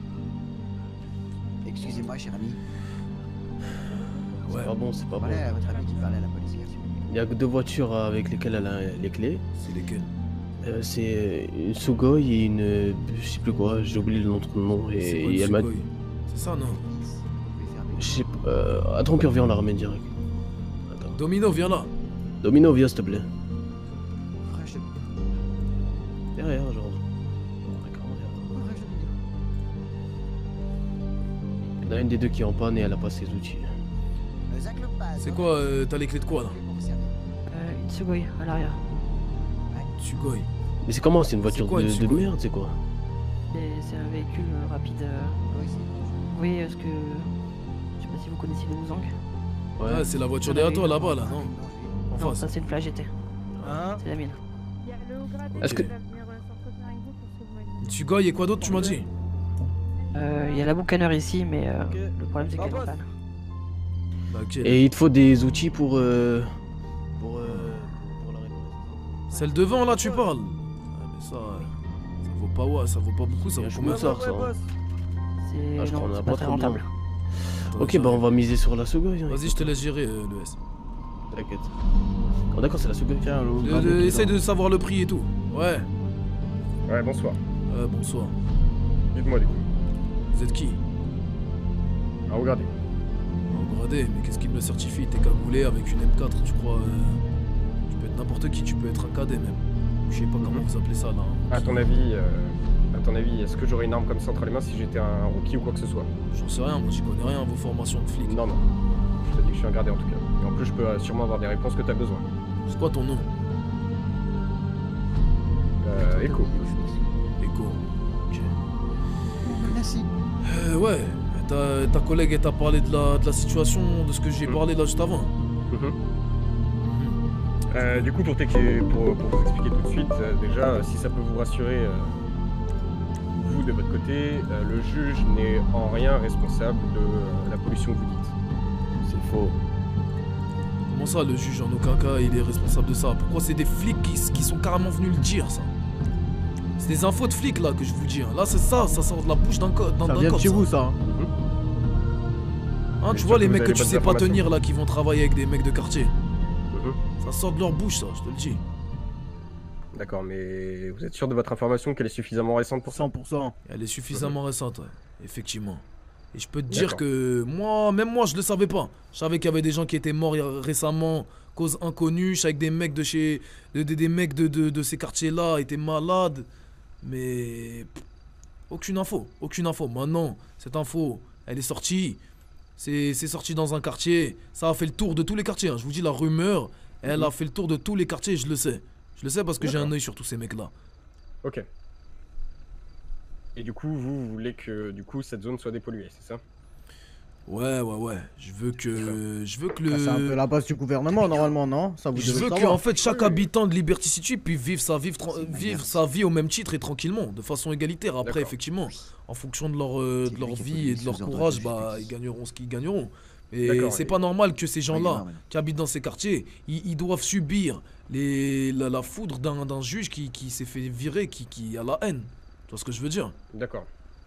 Excusez-moi, cher ami. C'est pas bon, c'est pas bon. Voilà, votre ami qui parlait à la police. Il y a que deux voitures avec lesquelles elle a les clés. C'est lesquelles? euh, C'est une Sugoi et une... euh, je sais plus quoi, j'ai oublié le nom de nom. C'est Et, quoi une et elle m'a... Sugoi? C'est ça, non? Je sais pas... Euh, attends, puis reviens, on la ramène direct. Attends. Domino, viens là. Domino, viens s'il te plaît. Derrière, genre. Il y en a une des deux qui est en panne et elle a pas ses outils. C'est quoi? euh, T'as les clés de quoi là? Euh, une Sugoi à l'arrière. Sugoi. Mais c'est comment? C'est une voiture quoi, de, une de Sugoi? merde, c'est quoi? Et c'est un véhicule euh, rapide. Euh... Oui, parce que. Je sais pas si vous connaissez les Wuzang. Ouais, c'est la voiture On derrière avait- toi là-bas là, non? En Non, face. ça c'est une Flash G T. Hein? C'est la mienne. Il y a le haut gradé Est-ce qui que- va venir euh, s'entretenir avec vous pour ce que vous m'avez dit. Sugoi et quoi d'autre tu m'as dit? Euh, Il y a la boucaneur ici, mais euh, le problème c'est qu'elle est en panne. Bah, ok. Et il te faut des outils pour... Euh... Pour... Euh... Celle devant là tu parles? Ah, mais ça... euh, Ça vaut pas ouais, ça vaut pas beaucoup, ça vaut combien? ça, ça. C'est Ah, je crois non, qu'on a c'est pas pas très trop bien. rentable. Ok, bah on va miser sur la Sugoi. hein. Vas-y, je te laisse gérer euh, le S. T'inquiète. Oh d'accord, c'est la Sugoi. Tiens, De- de- Essaye de savoir le prix et tout. Ouais. Ouais, bonsoir. Euh, bonsoir. Dites-moi les couilles. Vous êtes qui? Ah, regardez. En gradé, mais qu'est-ce qui me le certifie? T'es cagoulé avec une M quatre, tu crois? euh, Tu peux être n'importe qui, tu peux être un cadet même. Je sais pas comment vous appelez ça là. hein. À ton avis, euh, à ton avis, est-ce que j'aurais une arme comme ça entre les mains si j'étais un rookie ou quoi que ce soit? J'en sais rien, moi j'y connais rien à vos formations de flics. Non, non. Je te dis que je suis un gardé en tout cas. Et en plus, je peux euh, sûrement avoir des réponses que t'as besoin. C'est quoi ton nom? Euh, Echo. Echo. Ok. Merci. Euh, ouais, ta, ta collègue elle t'a parlé de la, de la situation, de ce que j'ai Mm. parlé là juste avant. Mhm. Euh, du coup, pour, pour, pour vous expliquer tout de suite, euh, déjà, si ça peut vous rassurer, euh, vous de votre côté, euh, le juge n'est en rien responsable de euh, la pollution que vous dites. C'est faux. Comment ça, le juge, en aucun cas, il est responsable de ça? Pourquoi c'est des flics qui, qui sont carrément venus le dire, ça? C'est des infos de flics, là, que je vous dis. Hein. Là, c'est ça, ça sort de la bouche d'un co- d'un Ça d'un vient de cop, chez ça. vous, ça. Hein. Hein, Bien tu sûr vois, que les vous mecs avez que tu les sais bonnes pas informations. tenir, là, qui vont travailler avec des mecs de quartier. Mhm. Ça sort de leur bouche, ça, je te le dis. D'accord, mais vous êtes sûr de votre information qu'elle est suffisamment récente pour ça? cent pour cent. Elle est suffisamment récente, ouais, effectivement. Et je peux te dire D'accord. que moi, même moi, je le savais pas. Je savais qu'il y avait des gens qui étaient morts il y a- récemment, cause inconnue. Je savais que des mecs de chez, de, de- des mecs de, de, de ces quartiers-là étaient malades, mais pff, aucune info, aucune info. Maintenant, cette info, elle est sortie. C'est c'est sorti dans un quartier. Ça a fait le tour de tous les quartiers. Hein. Je vous dis, la rumeur, elle Mhm. a fait le tour de tous les quartiers. Je le sais. Je le sais parce que j'ai un D'accord. œil sur tous ces mecs-là. Ok. Et du coup, vous, vous voulez que du coup cette zone soit dépolluée, c'est ça? Ouais, ouais, ouais. Je veux que, je veux que le. Ça, C'est un peu la base du gouvernement, normalement, non? Ça, vous Je devez veux le que savoir. en fait chaque habitant de Liberty City puisse vivre sa, vivre, tra- vivre sa vie au même titre et tranquillement, de façon égalitaire. Après, D'accord. effectivement, en fonction de leur, euh, de leur vie et de leur courage, bah ils gagneront ce qu'ils gagneront. Et D'accord, c'est et- pas normal que ces il y en a gens-là maintenant. qui habitent dans ces quartiers, ils, ils doivent subir les, la, la foudre d'un d'un juge qui, qui s'est fait virer, qui, qui a la haine. Tu vois ce que je veux dire? D'accord.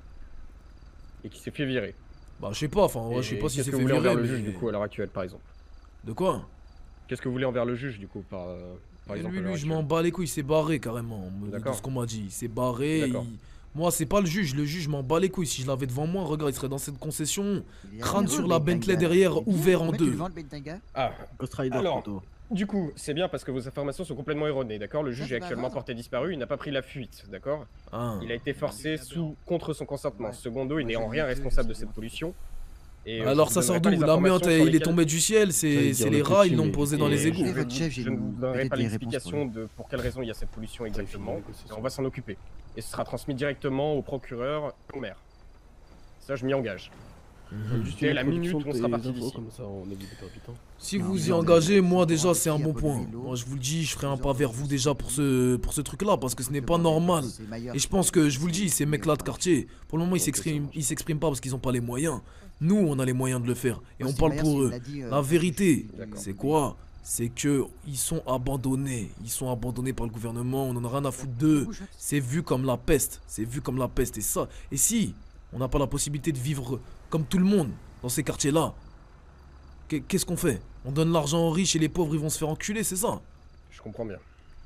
Et qui s'est fait virer. Bah je sais pas, enfin ouais, je sais Et pas si qu'est-ce c'est que fait vous voulez virer, envers le mais... juge du coup à l'heure actuelle par exemple? De quoi? Qu'est-ce que vous voulez envers le juge du coup par, euh, par Et exemple lui, à l'heure lui, je actuelle? m'en bats les couilles, il s'est barré carrément, de D'accord. ce qu'on m'a dit. Il s'est barré. D'accord. il- Moi, c'est pas le juge, le juge, je m'en bats les couilles. Si je l'avais devant moi, regarde, il serait dans cette concession, crâne sur la Bentley derrière, ouvert en deux. Ah, Ghost Rider, alors, plutôt. du coup, c'est bien parce que vos informations sont complètement erronées, d'accord? Le juge est actuellement porté disparu, il n'a pas pris la fuite, d'accord? Ah. Il a été forcé sous contre son consentement. Secondo, il n'est en rien responsable de cette pollution. Et, euh, Alors je ça vous sort donnerai d'où? pas les L'amiante, informations sur il est lesquelles- tombé du ciel, c'est J'allais c'est dire les le rats, ils petit, l'ont mais- posé dans Et les égouts. Je, Votre chef, j'ai je ne une- vous donnerai peut-être pas des l'explication réponses de pour quelle raison il y a cette pollution exactement. Et on va s'en occuper. Et ce sera transmis directement au procureur, au maire. Ça, je m'y engage. Juste Et une la minute où introduction on de sera tes parti infos, d'ici. comme ça, on évite les habitants. Si Non, vous y non, engagez, mais- moi déjà c'est un Ici, bon à côté point. de l'eau. Moi je vous le dis, je ferai un pas vers vous déjà pour ce, pour ce truc-là, parce que ce n'est pas normal. C'est meilleur. Et je pense que, je vous le dis, ces mecs-là de quartier, pour le moment ils s'expriment ils s'expriment pas parce qu'ils ont pas les moyens. Nous, on a les moyens de le faire. Et on Aussi parle meilleur, pour c'est- eux. il l'a dit, euh, La vérité, D'accord. c'est quoi? C'est que ils sont abandonnés. Ils sont abandonnés par le gouvernement. On en a rien à foutre d'eux. C'est vu comme la peste. C'est vu comme la peste. Et ça. Et si on n'a pas la possibilité de vivre comme tout le monde dans ces quartiers-là, qu'est- qu'est-ce qu'on fait? On donne l'argent aux riches et les pauvres ils vont se faire enculer, c'est ça? Je comprends bien.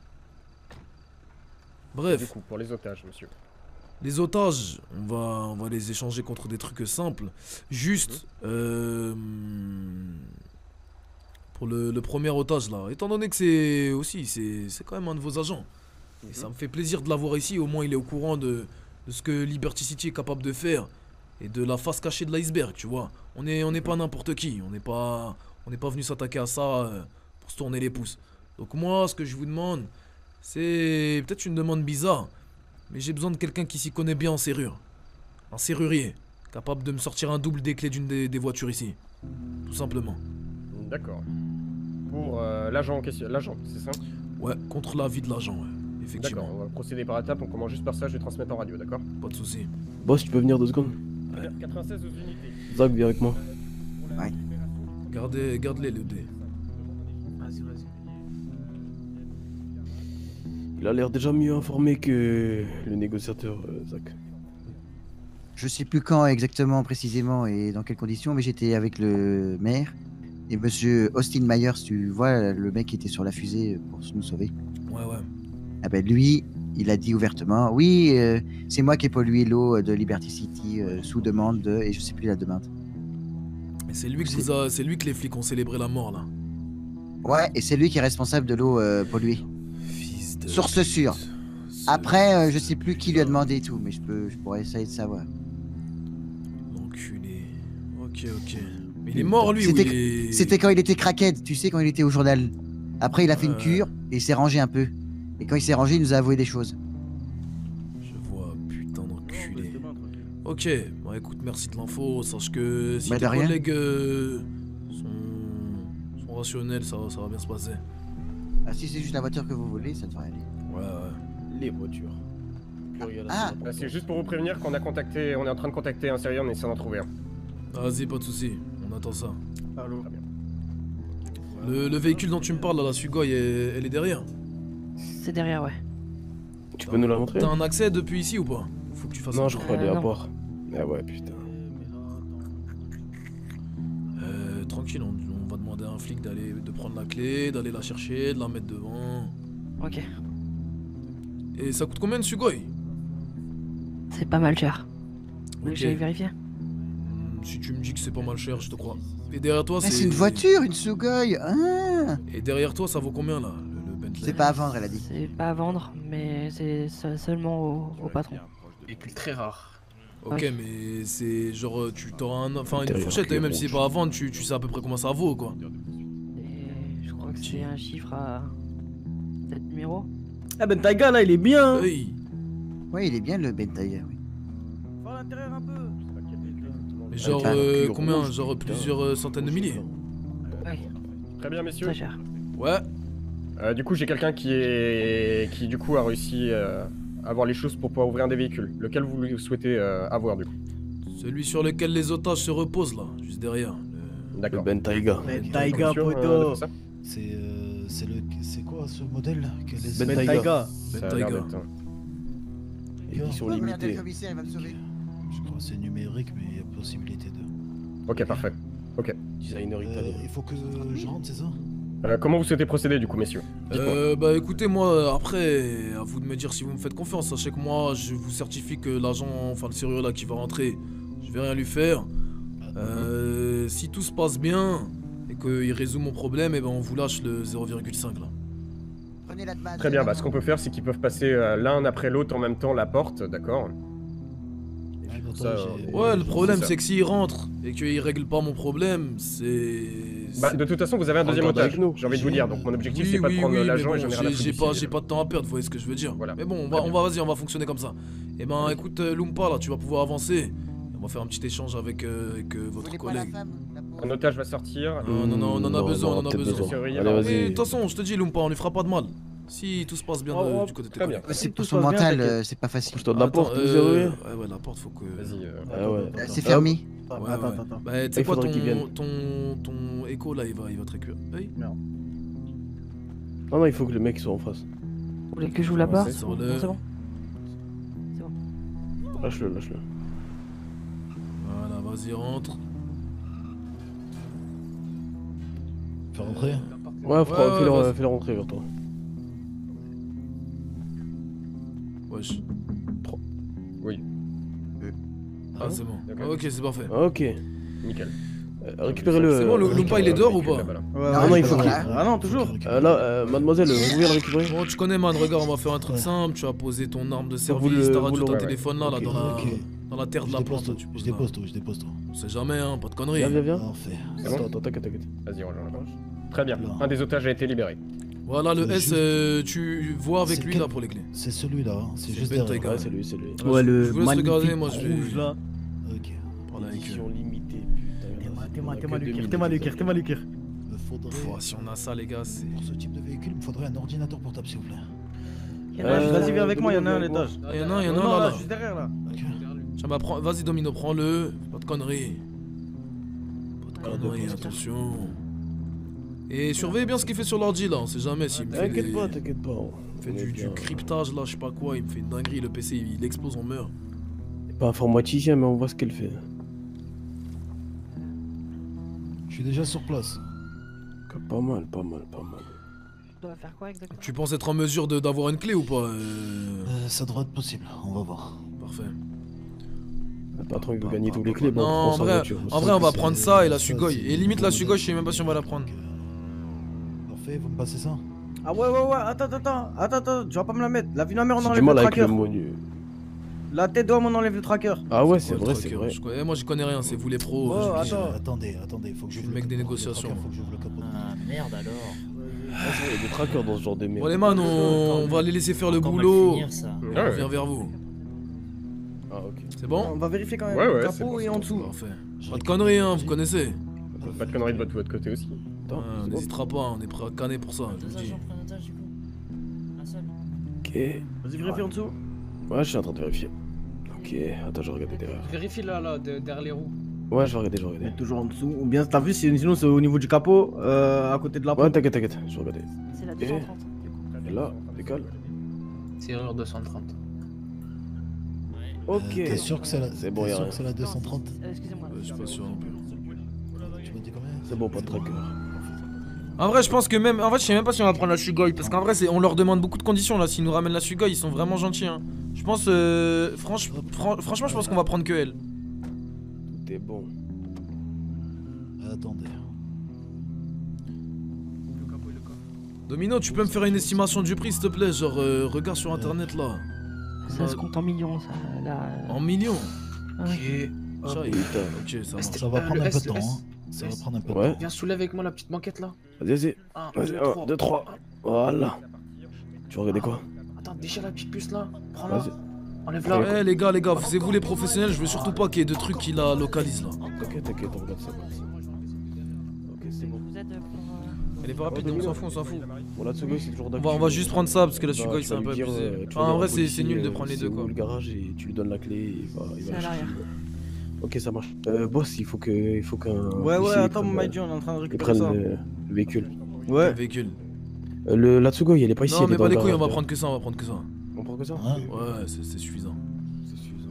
Bref. Du coup, pour les otages, monsieur. Les otages, on va, on va les échanger contre des trucs simples. Juste, euh, pour le, le premier otage là, étant donné que c'est aussi, c'est c'est quand même un de vos agents. Et ça me fait plaisir de l'avoir ici, au moins il est au courant de, de ce que Liberty City est capable de faire. Et de la face cachée de l'iceberg, tu vois. On n'est on n'est pas n'importe qui, on n'est pas, on n'est pas venu s'attaquer à ça euh, pour se tourner les pouces. Donc moi, ce que je vous demande, c'est peut-être une demande bizarre. Mais j'ai besoin de quelqu'un qui s'y connaît bien en serrure. Un serrurier, capable de me sortir un double des clés d'une des, des voitures ici. Tout simplement. D'accord. Pour euh, l'agent en question, l'agent, c'est ça? Ouais, contre la vie de l'agent, ouais. Effectivement. D'accord, on va procéder par étapes, on commence juste par ça, je vais transmettre en radio, d'accord? Pas de soucis. Boss, tu peux venir deux secondes? quatre-vingt-seize aux unités. Zach, viens avec moi. Ouais. Gardez, garde-les le dé. Vas-y, vas-y. Il a l'air déjà mieux informé que le négociateur, euh, Zach. Je sais plus quand exactement, précisément et dans quelles conditions, mais j'étais avec le maire et monsieur Austin Myers, tu vois, le mec qui était sur la fusée pour nous sauver. Ouais, ouais. Ah ben lui, il a dit ouvertement, oui, euh, c'est moi qui ai pollué l'eau de Liberty City euh, sous demande de, et je sais plus la demande. Et c'est lui que vous a, c'est lui que les flics ont célébré la mort là. Ouais, et c'est lui qui est responsable de l'eau euh, polluée. Fils de... Source sûre. Source Après, euh, je sais plus qui lui a demandé et tout, mais je peux, je pourrais essayer de savoir. L'enculé. Ok, ok. Mais il est mort lui ou C'était il est... c'était quand il était crackhead, tu sais, quand il était au journal. Après, il a fait une Ouais. cure et il s'est rangé un peu. Et quand il s'est rangé, il nous a avoué des choses. Je vois, putain d'enculé. Ok, bon écoute, merci de l'info. Sache que si Bah, tes de rien. collègues euh, sont... sont rationnels, ça, ça va bien se passer. Ah, si c'est juste la voiture que vous voulez, ça devrait aller. Ouais, ouais. Les voitures. Ah, Euh, C'est juste pour vous prévenir qu'on a contacté, on est en train de contacter un sérieux, on essaie d'en trouver un. Vas-y, pas de soucis, on attend ça. Allô. Très bien. Le, le véhicule dont tu me parles, là, la Sugoi, elle, elle est derrière. C'est derrière, ouais. Tu peux nous la montrer? T'as un accès depuis ici ou pas? Faut que tu fasses Non, un je tour. crois qu'elle est Euh, à non. bord. Ah ouais, putain. Euh, tranquille, on, on va demander à un flic d'aller, de prendre la clé, d'aller la chercher, de la mettre devant. Ok. Et ça coûte combien une Sugoi? C'est pas mal cher. Vous voulez que Ok. j'aille vérifier? Hmm, Si tu me dis que c'est pas mal cher, je te crois. Et derrière toi, mais c'est... c'est une voiture, une Sugoi. Ah, Et derrière toi, ça vaut combien, là, le, le Bentley? c'est pas à vendre, elle a dit. C'est pas à vendre, mais c'est se- seulement au, au patron. Véhicule très rare. Ok, Ouais. mais c'est genre, euh, tu t'auras un... Enfin, une Intérieur fourchette, cuir et même si c'est rouge. pas à vendre, tu, tu sais à peu près comment ça vaut, quoi. Et je crois que c'est un chiffre à sept numéros. Ah ben Taiga là il est bien. hein. Hey. Ouais, il est bien le Bentailler, oui. Va à l'intérieur un peu. Mais genre, Attends, euh, cuir combien? rouge, Genre putain. plusieurs euh, centaines de milliers? Ouais, Très bien, messieurs. très cher. Ouais. Euh, du coup, j'ai quelqu'un qui est, qui du coup a réussi euh, à avoir les choses pour pouvoir ouvrir un des véhicules. Lequel vous souhaitez euh, avoir du coup? Celui sur lequel les otages se reposent, là, juste derrière. Le D'accord. Ben Taiga. Ben Taiga Sûr, euh, poto. de ça C'est euh, c'est le c'est quoi ce modèle que les Ben Ben Taiga. Taiga. Ça Ben a l'air Taiga. d'être un- Édition Oh, merde, le limitée. commissaire, il va me sauver. Je crois que c'est numérique mais il y a possibilité de. Ok, parfait. Ok. Designer Euh, italien. il faut que je rentre, c'est ça? Euh, comment vous souhaitez procéder du coup, messieurs? Dites-moi. Euh, bah écoutez, moi, après, à vous de me dire si vous me faites confiance. Sachez que moi, je vous certifie que l'agent, enfin le sérieux là qui va rentrer, je vais rien lui faire. Euh, si tout se passe bien et qu'il résout mon problème, et ben on vous lâche le zéro virgule cinq là. Prenez la demande. Très bien, bah ce qu'on peut faire, c'est qu'ils peuvent passer euh, l'un après l'autre en même temps la porte, d'accord? Et puis pour ça, euh, Ouais, le problème c'est ça. c'est que s'il rentre et qu'il règle pas mon problème, c'est. Bah, de toute façon, vous avez un deuxième Regarde otage, avec nous. j'ai envie de vous dire. Donc mon objectif, Oui, c'est pas oui, de prendre oui, mais l'agent bon, et j'en ai rien à j'ai- foutre j'ai d'ici, pas, j'ai déjà. pas de temps à perdre, vous voyez ce que je veux dire. Voilà. Mais bon, on va, Très on bien. va, vas-y, on va fonctionner comme ça. Et ben, écoute, euh, Lumpa, là, tu vas pouvoir avancer. On va faire un petit échange avec, euh, avec euh, votre collègue. Un otage va sortir. Non, non, non, on en a Non, besoin, non, on en a peut-être besoin. besoin. Allez, Mais vas-y. de toute façon, je te dis, Lumpa, on lui fera pas de mal. Si tout se passe bien Oh, de- du côté de tes très bien. collègues. C'est Tout pour se son passe bien, mental, t'inquiète. euh, c'est pas facile. Je te donne la Attends, porte, euh, vous zéro un. Ouais, ouais, la porte, faut que. Vas-y. euh, Ah ouais. Euh, C'est fermé. Ouais, Attends, ouais. attends, attends. Bah, tu sais Il quoi, faudrait qu'il vienne. ton, ton, ton écho là, il va, il va te récupérer. Oui. Merde. Non, non, il faut que le mec soit en face. Vous voulez que je vous la barre? c'est C'est sur bon, le- c'est bon. Lâche-le, lâche-le. Voilà, vas-y, rentre. Faire rentrer? Ouais, fera- Ouais, ouais, fais-le vas-y. fais-le rentrer vers toi. Wesh. Oui. Ah, c'est bon. D'accord. Ok, c'est parfait. Ok. Nickel. Euh, récupérez-le. C'est bon, le euh, Lumpa, il est dehors ou Véhicule pas? là-bas, là. Ouais, Ah ouais, non, il je faut peux qu'il- pas. Ah non, toujours. Euh, là, euh, mademoiselle, vous pouvez le récupérer? Bon, tu connais, man, regarde, on va faire un truc simple. Tu vas poser ton arme de vous service, le- ta vous radio, le- ton ouais, téléphone là, là, Ok, dans la, ok. dans la terre de Je la dépose plante. là, tout, tu je poses dépose là. tout, je dépose tout. On sait jamais, hein, pas de conneries. Viens, viens, viens. Parfait. C'est bon Attends, attends, t'inquiète, t'inquiète. Vas-y, rejoins la gauche. Très bien. Là. Un des otages a été libéré. Voilà, le C'est S, juste- euh, tu vois avec C'est lui quel- là pour les clés. C'est celui-là, hein, c'est C'est juste Ben derrière. Taiga. Ouais, c'est lui, c'est lui. Ouais, je- le je vous laisse regarder, magnifique moi, je vais- rouge là. Ok. Parler avec eux. Édition limitée, putain. T'es-moi, Que t'es-moi, deux Lucas, mille. t'es-moi, Lucas, t'es-moi, Lucas. Me faudrait. Pff, si on a ça, les gars, c'est. Pour ce type de véhicule, il me faudrait un ordinateur portable, s'il vous plaît. Y en a un, Euh, Vas-y, viens avec moi, y'en a un à Domino, l'étage. Il y en a un, il y en a Non, un non, là. là, là. juste derrière là. Ok. Tiens, bah, prends- vas-y, Domino, prends-le. Pas de conneries. Pas de Ouais, conneries, ouais, attention. Et surveillez bien ce qu'il fait sur l'ordi là, on sait jamais s'il me fait, T'inquiète des- pas, t'inquiète pas. il fait du, du cryptage là, je sais pas quoi, il me fait une dinguerie, le P C il, il explose, on meurt. Pas informaticien, mais on voit ce qu'elle fait. Je suis déjà sur place. Pas mal, pas mal, pas mal. Je dois faire quoi exactement? Tu penses être en mesure de- d'avoir une clé ou pas euh... Euh, ça devrait être possible, on va voir. Parfait. Le patron, il veut gagner tous les clés. Bon, Non, on en prend sa vrai, voiture. en vrai, on va c'est- prendre ça et la ça, Sugoi. c'est- Et limite la Sugoi, je sais même pas si on va la prendre. Parfait, vous me passez ça? Ah ouais, ouais, ouais, attends, attends, attends, attends, attends, tu vas pas me la mettre. La vie de ma mère, on J'ai enlève du mal le avec le tracker. mot nu. La tête d'homme, on enlève le tracker. Ah ouais, c'est Ouais, le vrai, c'est tracker, vrai. je connais- moi, j'y connais rien, c'est vous les pros. Oh, je- je- attends. Attendez, attendez, faut que Je je suis le mec des négociations. Faut que j'ouvre le capot. Ah merde alors. Ah, c'est vrai, il y a des trackers dans ce genre de merde. Bon les man, on, on va les laisser faire le Encore mal boulot. finir, ça. Et Ah on ouais. revient vers vous. Ah ok. C'est bon? On va vérifier quand même Ouais, ouais, le c'est capot bon, et c'est en bon. dessous. Parfait. Pas de conneries, hein, vous connaissez. Pas de conneries de votre, votre côté aussi. Ouais, on n'hésitera pas, on est prêt à canner pour ça, je vous le dis. Ok. Vas-y, vérifie en dessous. Ouais, je suis en train de vérifier. Ok, attends, je vais regarder derrière. Vérifie là, là, de- derrière les roues. Ouais, je vais regarder, je vais regarder. Mais toujours en dessous. Ou bien, t'as vu, si- sinon c'est au niveau du capot, euh, à côté de la Ouais, pompe. t'inquiète, t'inquiète, je vais regarder. C'est la Et, deux cent trente. et là, décale. Serrure deux cent trente. Ok. Euh, T'es sûr que c'est la, C'est bon, t'es y'a sûr rien. que c'est la deux cent trente? Euh, Excusez-moi. Ouais, je suis pas sûr non plus. Tu m'as dit combien? C'est bon, pas de tracker. En vrai, je pense que même. En fait, je sais même pas si on va prendre la Sugoi. Parce qu'en vrai, c'est- on leur demande beaucoup de conditions là. S'ils nous ramènent la Sugoi, ils sont vraiment gentils. Hein. Je pense. Euh, franch- fran- franchement, je pense qu'on va prendre que elle. Tout est bon. Attendez. Domino, tu peux me faire une estimation du prix, s'il te plaît? Genre, euh, regarde sur internet là. Ça se compte en millions, ça. Là, euh, En millions? Ah ouais. Ok. Ça, putain. Ok, ça marche. Ça va Euh, prendre le un peu S, de le temps. S. Hein. Ça va prendre un peu de Ouais. temps. Viens soulever avec moi la petite banquette là. Vas-y, vas-y. Un, Vas-y, deux, un, trois. deux, trois. Voilà. Tu vas regarder quoi? Attends, déchire la petite puce là. Prends-la. Vas-y. Enlève-la. Eh les gars, les gars, c'est vous les professionnels, je veux surtout pas qu'il y ait de trucs qui la localisent là. T'inquiète, t'inquiète, on regarde ça comme ça. Ok, c'est bon. vous êtes pour. euh, Elle est pas rapide, on s'en fout, on s'en fout. Bon, la Sugoi, c'est toujours On d'actu. va, on va juste prendre ça parce que la Bah, Sugoi tu c'est vas un lui peu dire, abusé. euh, tu Ah, vas en dire vrai, au c'est policier, c'est nul de euh, prendre les c'est deux où quoi. le garage et tu lui donnes la clé et il va, il C'est va à l'acheter. l'arrière. Ok, ça marche. Euh, boss, il faut que, il faut qu'un. Ouais, ouais, policier, attends, il mon prenne, Maïdi, on est en train de il récupérer prenne ça. le, le véhicule. Ouais. Le véhicule. Euh, le, la Tsugoi, elle est pas ici. Non, elle est mais dans pas le les couilles, on va garage. prendre que ça, on va prendre que ça. On prend que ça? Hein? Ouais, c'est c'est suffisant. C'est suffisant.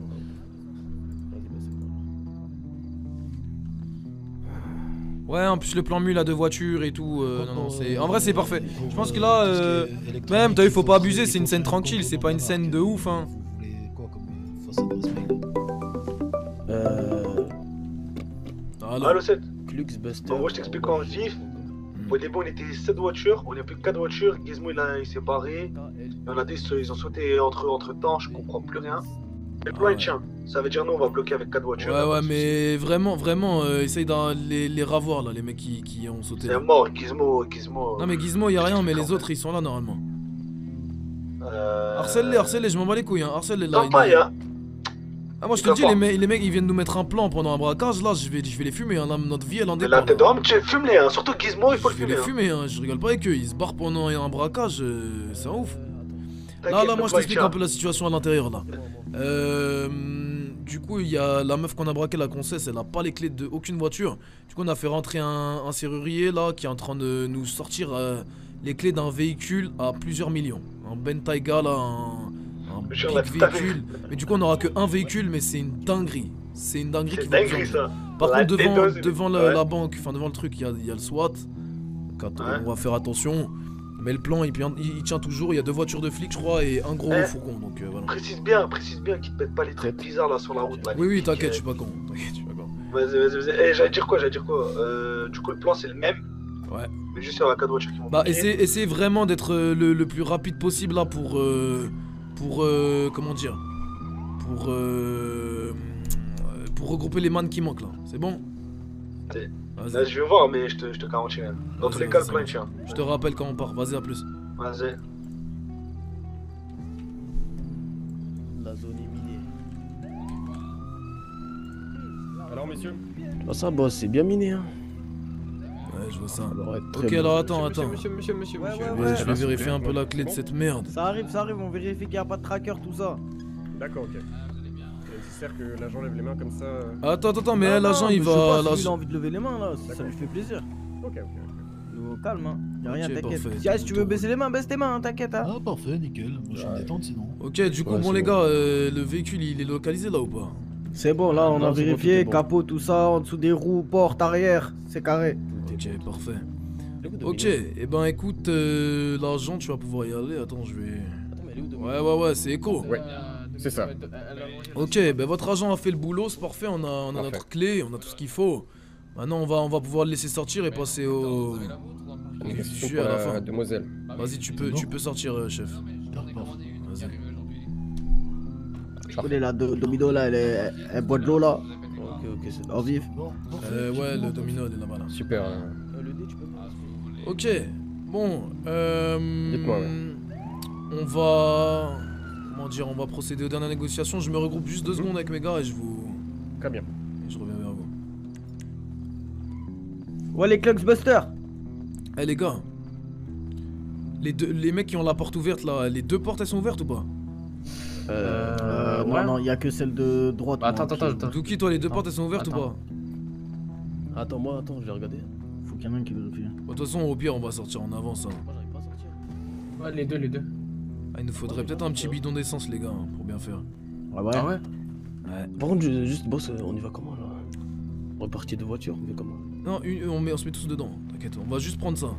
Ouais, en plus le plan mule à deux voitures et tout, euh, non, non, c'est... En vrai, c'est parfait. Je pense que là, euh, même, t'as vu, faut pas abuser, c'est une scène tranquille, c'est pas une scène de ouf, hein. Vous voulez quoi comme euh, fausse adresse mail? Euh. Alors, Allo sept. Kluxbuster. En gros, je t'explique en vif. Au début, on était sept voitures, on est plus que quatre voitures. Gizmo, il, a- il s'est barré. Il y en a dix, ils ont sauté entre, entre temps, je comprends plus rien. Le plan, il tient. Ça veut dire, nous, on va bloquer avec quatre voitures. ouais, ouais, mais vraiment, vraiment, euh, essaye de les, les ravoir là, les mecs qui, qui ont sauté. C'est là. mort, Gizmo, Gizmo. Non, mais Gizmo, y a rien, mais les autres, ils sont là normalement. Euh... Harcèle-les, harcèle-les, je m'en bats les couilles, hein. Harcèle-les là. Non, ils- pas, hein. Ah, moi je te Ils le dis, peuvent les, pas. mecs- les mecs ils viennent nous mettre un plan pendant un braquage, là je vais, je vais les fumer, hein. Là, notre vie elle en Mais dépend. la tête là. d'homme, tu fumes-les, hein. Surtout Gizmo, il faut le Je vais les fumer. fumer, hein. Je rigole pas avec eux, ils se barrent pendant un braquage, euh, c'est un ouf. Là, T'inquiète, là, le moi je plan, il t'explique tient. un peu la situation à l'intérieur là. Euh, du coup, il y a la meuf qu'on a braqué, la Concesse, elle a pas les clés de aucune voiture. Du coup, on a fait rentrer un, un serrurier là qui est en train de nous sortir euh, les clés d'un véhicule à plusieurs millions. Un Bentayga là, un, un Monsieur, big on a tout à fait. véhicule. Mais du coup, on aura que un véhicule, mais c'est une dinguerie. C'est une dinguerie C'est qui va dinguerie, besoin. ça. Par La contre, devant, dédose, devant le- ouais. la banque, enfin devant le truc, il y a, il y a le SWAT. Donc, attends, Ouais. on va faire attention. Mais le plan, il, tient- il- il tient toujours. Il y a deux voitures de flics, je crois, et un gros Eh. fourgon. Donc euh, voilà. Précise bien, précise bien qu'ils te mettent pas les trucs bizarres là sur la route. Là, Oui, les oui, flics, t'inquiète, euh, je suis pas con. T'inquiète, je suis pas con. Vas-y, vas-y, vas-y. Eh, j'allais dire quoi, j'allais dire quoi euh, Du coup, le plan c'est le même, Ouais. mais juste il y aura quatre voitures qui vont Bah, bloquer. essaye, essaye vraiment d'être euh, le, le plus rapide possible là pour. euh, pour. euh, comment dire Pour. euh, pour regrouper les man qui manquent là. C'est bon Vas-y. Vas-y. Là, je vais voir, mais je te, je te garantis rien. Dans Vas-y, tous les vas-y, cas, le ça plan il marche. tient. Je te rappelle quand on part. Vas-y, à plus. Vas-y. La zone est minée. Alors, messieurs? Bah, ça, boss, c'est bien miné, hein. Ouais, je vois ça. Alors, être très Ok, bon. alors attends, Monsieur, attends. monsieur, monsieur, monsieur, Ouais, monsieur. ouais, Je vais, je vais ouais. vérifier un peu la clé de Bon. cette merde. Ça arrive, ça arrive, on vérifie qu'il n'y a pas de tracker, tout ça. D'accord, ok. C'est nécessaire que l'agent lève les mains comme ça. euh. Attends, attends, attends, mais Non, l'agent non, il mais je sais va. pas, si lui, il a l'agent- envie de lever les mains là, si ça D'accord. lui fait plaisir. Ok, ok, ok. Nous, calme, hein. Y'a rien, Ok, t'inquiète. parfait. Si, ah, si tu veux baisser les mains, baisse tes mains, hein, t'inquiète. Hein. Ah, parfait, nickel. Moi, je suis en détente sinon. Ok, du coup, Ouais, bon c'est les bon. gars, euh, le véhicule il est localisé là ou pas? C'est bon, là, on Non, a c'est bon, vérifié, tout est bon. capot, tout ça, en dessous des roues, porte, arrière, c'est carré. Ok, parfait. Elle est où, Ok, Domino et ben écoute, euh, l'agent tu vas pouvoir y aller. Attends, je vais. Attends, mais elle est où, Domino Ouais, ouais, ouais, c'est écho. Ouais, c'est ça. Ok, ben votre agent a fait le boulot, c'est parfait, on a, on a Parfait. notre clé, on a tout ce qu'il faut. Maintenant, on va, on va pouvoir le laisser sortir et passer au. Une question au pour à la la fin. demoiselle. Vas-y, tu peux, tu peux sortir, euh, chef. Vas-y. Je connais la do- domino là, elle, est, elle boit de l'eau là. Ok, ok, c'est en vif. Euh, ouais, le domino, elle est là-bas là. Super. euh, Ok, bon, euh. Dites-moi, ouais. On va. Comment dire, on va procéder aux dernières négociations. Je me regroupe juste deux secondes avec mes gars et je vous. Très bien. Et je reviens vers vous. Ouais, les Clugsbusters. Eh les gars, les, deux, les mecs qui ont la porte ouverte là, les deux portes elles sont ouvertes ou pas? Euh. Euh, non, ouais. non, il y a que celle de droite. Bah, attends, moi, attends, qui- attends. Douki, toi les deux Attends, portes elles sont ouvertes ou attends. pas? Attends, moi, attends, je vais regarder. Faut qu'il y en ait un qui le vérifie. De toute façon, au pire, on va sortir en avance. Hein. Moi, j'arrive pas à sortir. Ouais, les deux, les deux. Ah, il nous faudrait peut-être un petit bidon d'essence, les gars, hein, pour bien faire. Ah ouais? Ah ouais? Ouais. Par contre, je- juste, boss, euh, on y va comment là? On est parti de voiture, on fait comment? Non, une- on, met, on se met tous dedans, t'inquiète, on va juste prendre ça.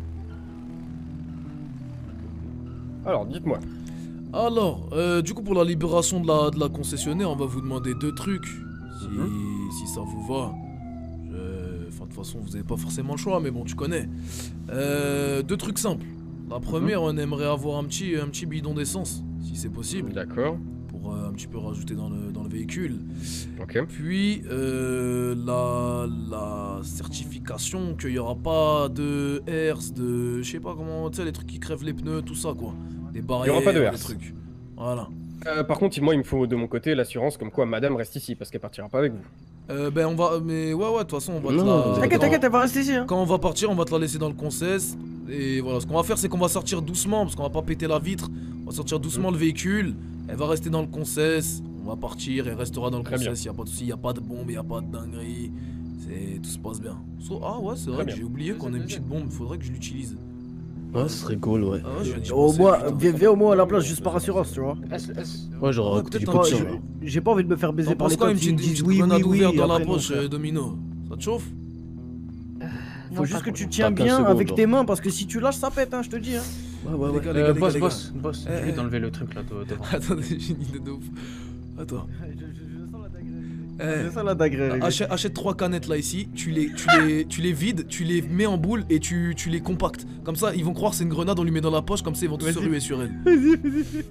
Alors, dites-moi. Alors, euh, du coup, pour la libération de la, de la concessionnaire, on va vous demander deux trucs. Si, si ça vous va. Je- Enfin, de toute façon, vous avez pas forcément le choix, mais bon, tu connais. Euh, deux trucs simples. La première, on aimerait avoir un petit, un petit bidon d'essence, si c'est possible. D'accord. Pour euh, un petit peu rajouter dans le, dans le véhicule. Ok. Puis, euh, la, la certification qu'il n'y aura pas de herse, de. Je sais pas comment. Tu sais, les trucs qui crèvent les pneus, tout ça, quoi. Des barrières, aura pas de des herse. trucs. Voilà. Euh, par contre, moi, il me faut de mon côté l'assurance comme quoi madame reste ici parce qu'elle partira pas avec vous. Euh, ben on va, mais ouais ouais, de toute façon on va Non, te la... vous T'inquiète, t'inquiète, elle va rester ici. Hein. Quand on va partir, on va te la laisser dans le concess. Et voilà, ce qu'on va faire c'est qu'on va sortir doucement, parce qu'on va pas péter la vitre. On va sortir doucement le véhicule, elle va rester dans le concess. On va partir, elle restera dans le Très bien. concess, y a pas de soucis, y a pas de bombe, y a pas de dinguerie. C'est... Tout se passe bien. So- Ah ouais, c'est vrai que bien. j'ai oublié qu'on a une petite bombe, faudrait que je l'utilise. Ouais, ce serait cool, ouais. Ah ouais, je viens d'y Au penser, moins, putain. viens, viens au moins à la place juste par assurance, tu vois. S, S. Ouais, j'aurais Ouais, rajouté du peut-être Pas- un potier petit- là. j'ai- J'ai pas envie de me faire baiser T'en par penses les quoi, cops une qui me petite, une disent petite oui, grenade oui, oui. ouverte et dans la après, non, poche, frère. euh, Domino? Ça te chauffe? Faut juste que tu pas tiens quinze bien secondes, avec genre. tes mains parce que si tu lâches, ça pète, hein, je te dis. Hein. Ouais, ouais, Les ouais. gars, les Euh, gars, les boss, gars, les boss, gars. boss, Eh, dis-lui eh. d'enlever le truc là de- devant. Attendez, j'ai une idée de ouf. Attends. Eh, C'est ça la dinguerie. achète, achète trois canettes là ici, tu les, tu, les, tu les vides, tu les mets en boule et tu, tu les compactes. Comme ça, ils vont croire que c'est une grenade, on lui met dans la poche, comme ça ils vont tous se Vas-y. ruer sur elle. Vas-y, vas-y.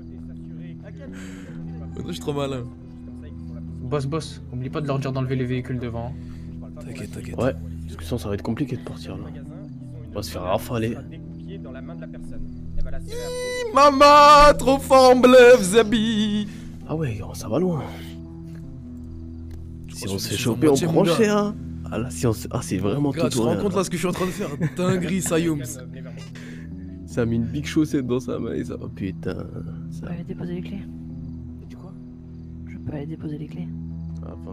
Je suis trop malin. Boss, boss, oublie pas de leur dire d'enlever les véhicules devant. T'inquiète, t'inquiète. Ouais, parce que sinon ça va être compliqué de partir là. On va se faire rafaler. Maman, trop fort en bluff, Zabi. Ah ouais, oh, ça va loin. Si crois on que se je fait suis en choper, on moitié, prend mon gars. cher. Hein. Ah là, si on se... ah, c'est vraiment Gars, tout tu te ou rends rien, compte là. là ce que je suis en train de faire? Dinguerie, Sayoums. Ça a mis une big chaussette dans sa main et ça va putain. Je Ça... peux aller déposer les clés. Tu quoi? Je peux aller déposer les clés. Enfin...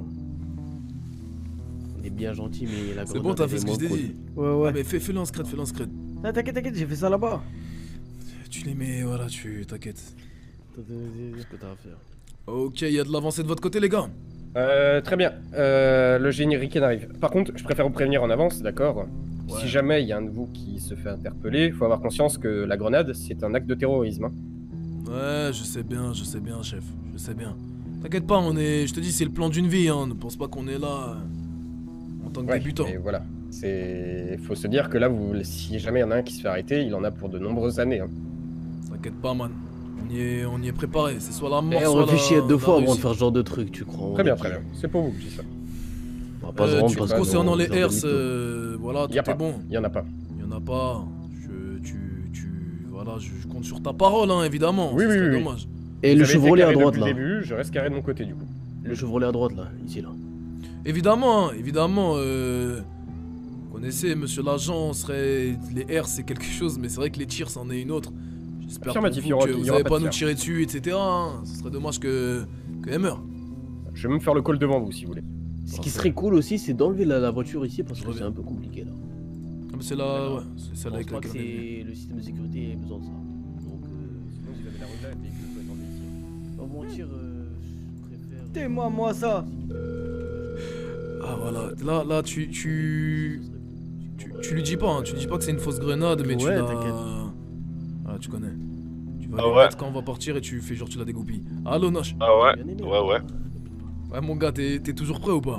On est bien gentil, mais la C'est bon, grenade, t'as elle fait est ce que je moins t'ai cool. dit. Ouais, Ah, ouais. mais fais- fais-le en scred, fais-le en scred. Ah, T'inquiète, t'inquiète, j'ai fait ça là-bas. Tu les mets, voilà, tu t'inquiète. Attends, vas-y, ce que t'as à faire. Ok, il y a de l'avancée de votre côté, les gars. Euh, très bien. Euh, le génie Riken arrive. Par contre, je préfère vous prévenir en avance, d'accord? Si jamais il y a un de vous qui se fait interpeller, faut avoir conscience que la grenade, c'est un acte de terrorisme. hein. Ouais, je sais bien, je sais bien, chef. Je sais bien. T'inquiète pas, on est. Je te dis, c'est le plan d'une vie, hein. Ne pense pas qu'on est là euh, en tant que Ouais, débutant. et voilà. C'est... Faut se dire que là, vous... si jamais il y en a un qui se fait arrêter, il en a pour de nombreuses années. hein. T'inquiète pas, man. On y est, on y est préparé. C'est soit la mort, Eh, on soit réfléchit la, à deux la fois avant de réussite. faire ce genre de truc, tu crois? Très bien, très bien. C'est pour vous que je dis ça. On va pas se Euh, rendre du parce coup, que concernant on- les on est herses, mytho. euh, voilà, tout Y a est pas. bon. Il y en a pas. Il y en a pas. Je, tu, tu, voilà, je, je compte sur ta parole, hein, évidemment. Oui, Ce oui, serait oui, oui. dommage. Et Vous le avez été Chevrolet à carré droite depuis là. le début, je reste carré de mon côté du coup. Le Chevrolet à droite là, ici là. Évidemment, hein, évidemment. Euh, vous connaissez, monsieur l'agent, serait les herses c'est quelque chose, mais c'est vrai que les tirs c'en est une autre. J'espère pour Affirmatif, vous il y aura- que il y vous aura allez pas pas de nous tir. tirer dessus, et cetera. hein. Ce serait dommage que qu'elle meure. Je vais même faire le call devant vous si vous voulez. Ce qui serait cool aussi, c'est d'enlever la, la voiture ici parce que c'est un peu compliqué là. Ah, mais c'est là, ouais, c'est Je celle pense avec pas que laquelle on est venu. c'est le système de sécurité a besoin de ça. Donc, euh, Sinon, vous avez la rue là, le véhicule peut attendre ici. pas mentir, euh, je préfère. T'es-moi, moi, ça. Ah voilà, là, là, tu, tu, tu, tu lui dis pas, hein, tu lui dis pas que c'est une fausse grenade, mais tu Ouais, la, t'inquiète. ah, tu connais. Tu vas Ah lui ouais. mettre quand on va partir et tu fais genre tu la dégoupilles. Allô Nosh. Ah ouais, ouais, ouais. Ouais mon gars, t'es t'es toujours prêt ou pas?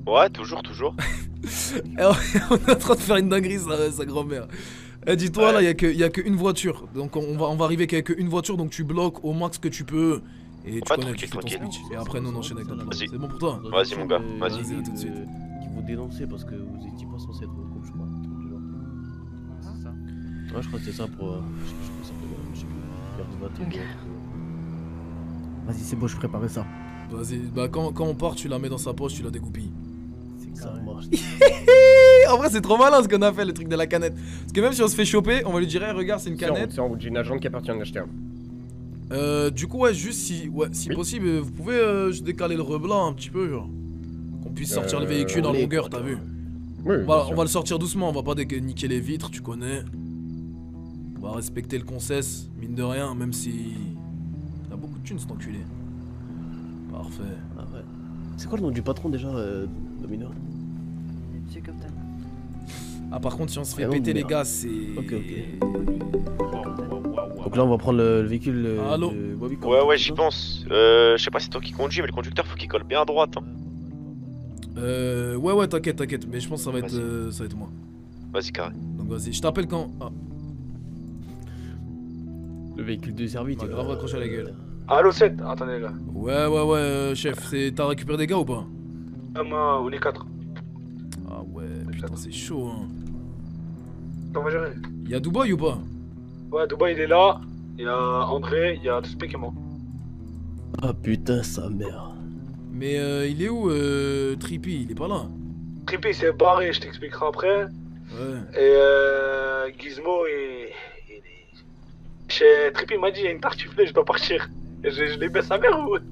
Ouais, toujours, toujours. Eh, on est en train de faire une dinguerie, sa, sa grand-mère. Eh, dis-toi, là, il y a qu'une voiture. Donc, on va, on va arriver qu'avec une voiture, donc tu bloques au max que tu peux. Et tu Ouais, connais, tu tranquille, fais ton tranquille. speech. Et après, nous, on enchaîne avec notre plan. Vas-y. C'est bon pour toi? Vas-y, mon gars, vas-y. Vas-y, à tout de suite. Qui vous dénoncez parce que vous étiez pas censé être au couple, je crois. un truc du genre. C'est ça. Ouais, je crois que c'est ça pour. euh, Je sais plus comment ça s'appelle, je sais plus. Perte de batterie. Ok. Vas-y, c'est bon, je préparais ça. Vas-y, bah quand, quand on part, tu la mets dans sa poche, tu la dégoupilles. C'est ça marche. En vrai, c'est trop malin ce qu'on a fait, le truc de la canette. Parce que même si on se fait choper, on va lui dire, hey, regarde, c'est une C'est en route, canette. c'est en route, j'ai une agente qui appartient à l'acheter. Euh, du coup, ouais, juste si, ouais, si possible, euh, vous pouvez euh, juste décaler le reblanc un petit peu, genre. Qu'on puisse sortir le Euh, véhicule en les- longueur, t'as vu? Oui, on, va, bien sûr. on va le sortir doucement, on va pas dé- niquer les vitres, tu connais. On va respecter le concess, mine de rien, même si. T'as beaucoup de thunes, cet enculé. Parfait. Ah ouais. C'est quoi le nom du patron déjà, euh, Domino? C'est comme ça. Ah, par contre, si on se fait Ah non, péter, les merde. gars, c'est. Ok, ok. Donc là, on va prendre le, le véhicule. euh, Allô de Bobby, Ouais, ouais, j'y pense. Euh, je sais pas si c'est toi qui conduis, mais le conducteur faut qu'il colle bien à droite. Hein. Euh. Ouais, ouais, t'inquiète, t'inquiète, mais je pense que ça va être, Vas-y. euh, ça va être moi. Vas-y, carré. Donc, vas-y, je t'appelle quand. Ah, Le véhicule de service. m'a grave raccroché à la gueule. Allo sept, attendez là. Ouais, ouais, ouais, euh, chef, c'est- t'as récupéré des gars ou pas? Ah, moi, on est quatre. Ah ouais, putain, c'est chaud, hein. On va gérer. Y'a Dubaï ou pas? Ouais, Dubaï il est là. Il y a André, il y a Tuspek et moi. Ah putain, sa mère. Mais euh, il est où, euh, Trippy? Il est pas là? Trippy s'est barré, je t'expliquerai après. Ouais. Et euh, Gizmo, il. il est- Chez Trippy m'a dit il y a une tartiflée, je dois partir. Et je, je l'ai baissé sa mère ou.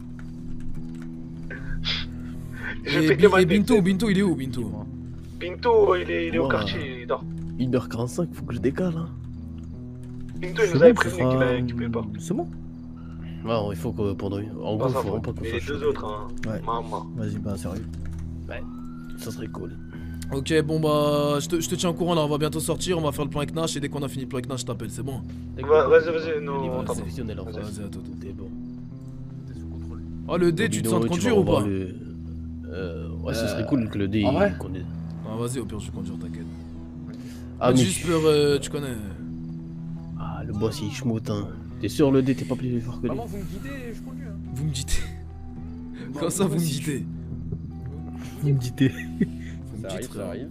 Je Et, fais Bi- que ma et Binto, Binto, il est où, Binto? Pinto, il est, il est au Moi, quartier, il dort. une heure quarante-cinq, faut que je décale. Hein. Pinto, il C'est nous avait bon, prévenu ça qu'il fera- allait récupérer pas. C'est bon. Non, il faut que pendant. En gros, Ah, il ça faut va. vraiment pas qu'on Et soit les deux choqués. autres, hein. Ouais. Maman. Vas-y, bah, sérieux. Ouais, ça serait cool. Ok, bon bah, je te, je te tiens au courant là, on va bientôt sortir, on va faire le plan avec Nash et dès qu'on a fini le plan avec Nash, je t'appelle, c'est bon? Va- Vas-y, vas-y, nous, Niveau on t'attend. professionnel, en Vas-y. fait. Vas-y, à tout. T'es bon. Oh, le D, tu te Domino, sens de tu conduire vas ou pas? revoir le- Euh, ouais, ça serait Euh, cool que le D en il vrai conduise. Ah, vas-y, au pire, je vais conduire, t'inquiète. Ah, Ah, mais juste peur, euh, tu connais. Ah, le boss il schmoute, hein. T'es sûr, le D, t'es pas plus fort que lui? Maman, vous me guidez, je conduis. Hein. Vous me dites. Comment ça, vous me dites? Vous me dites. Ça arrive, ça arrive.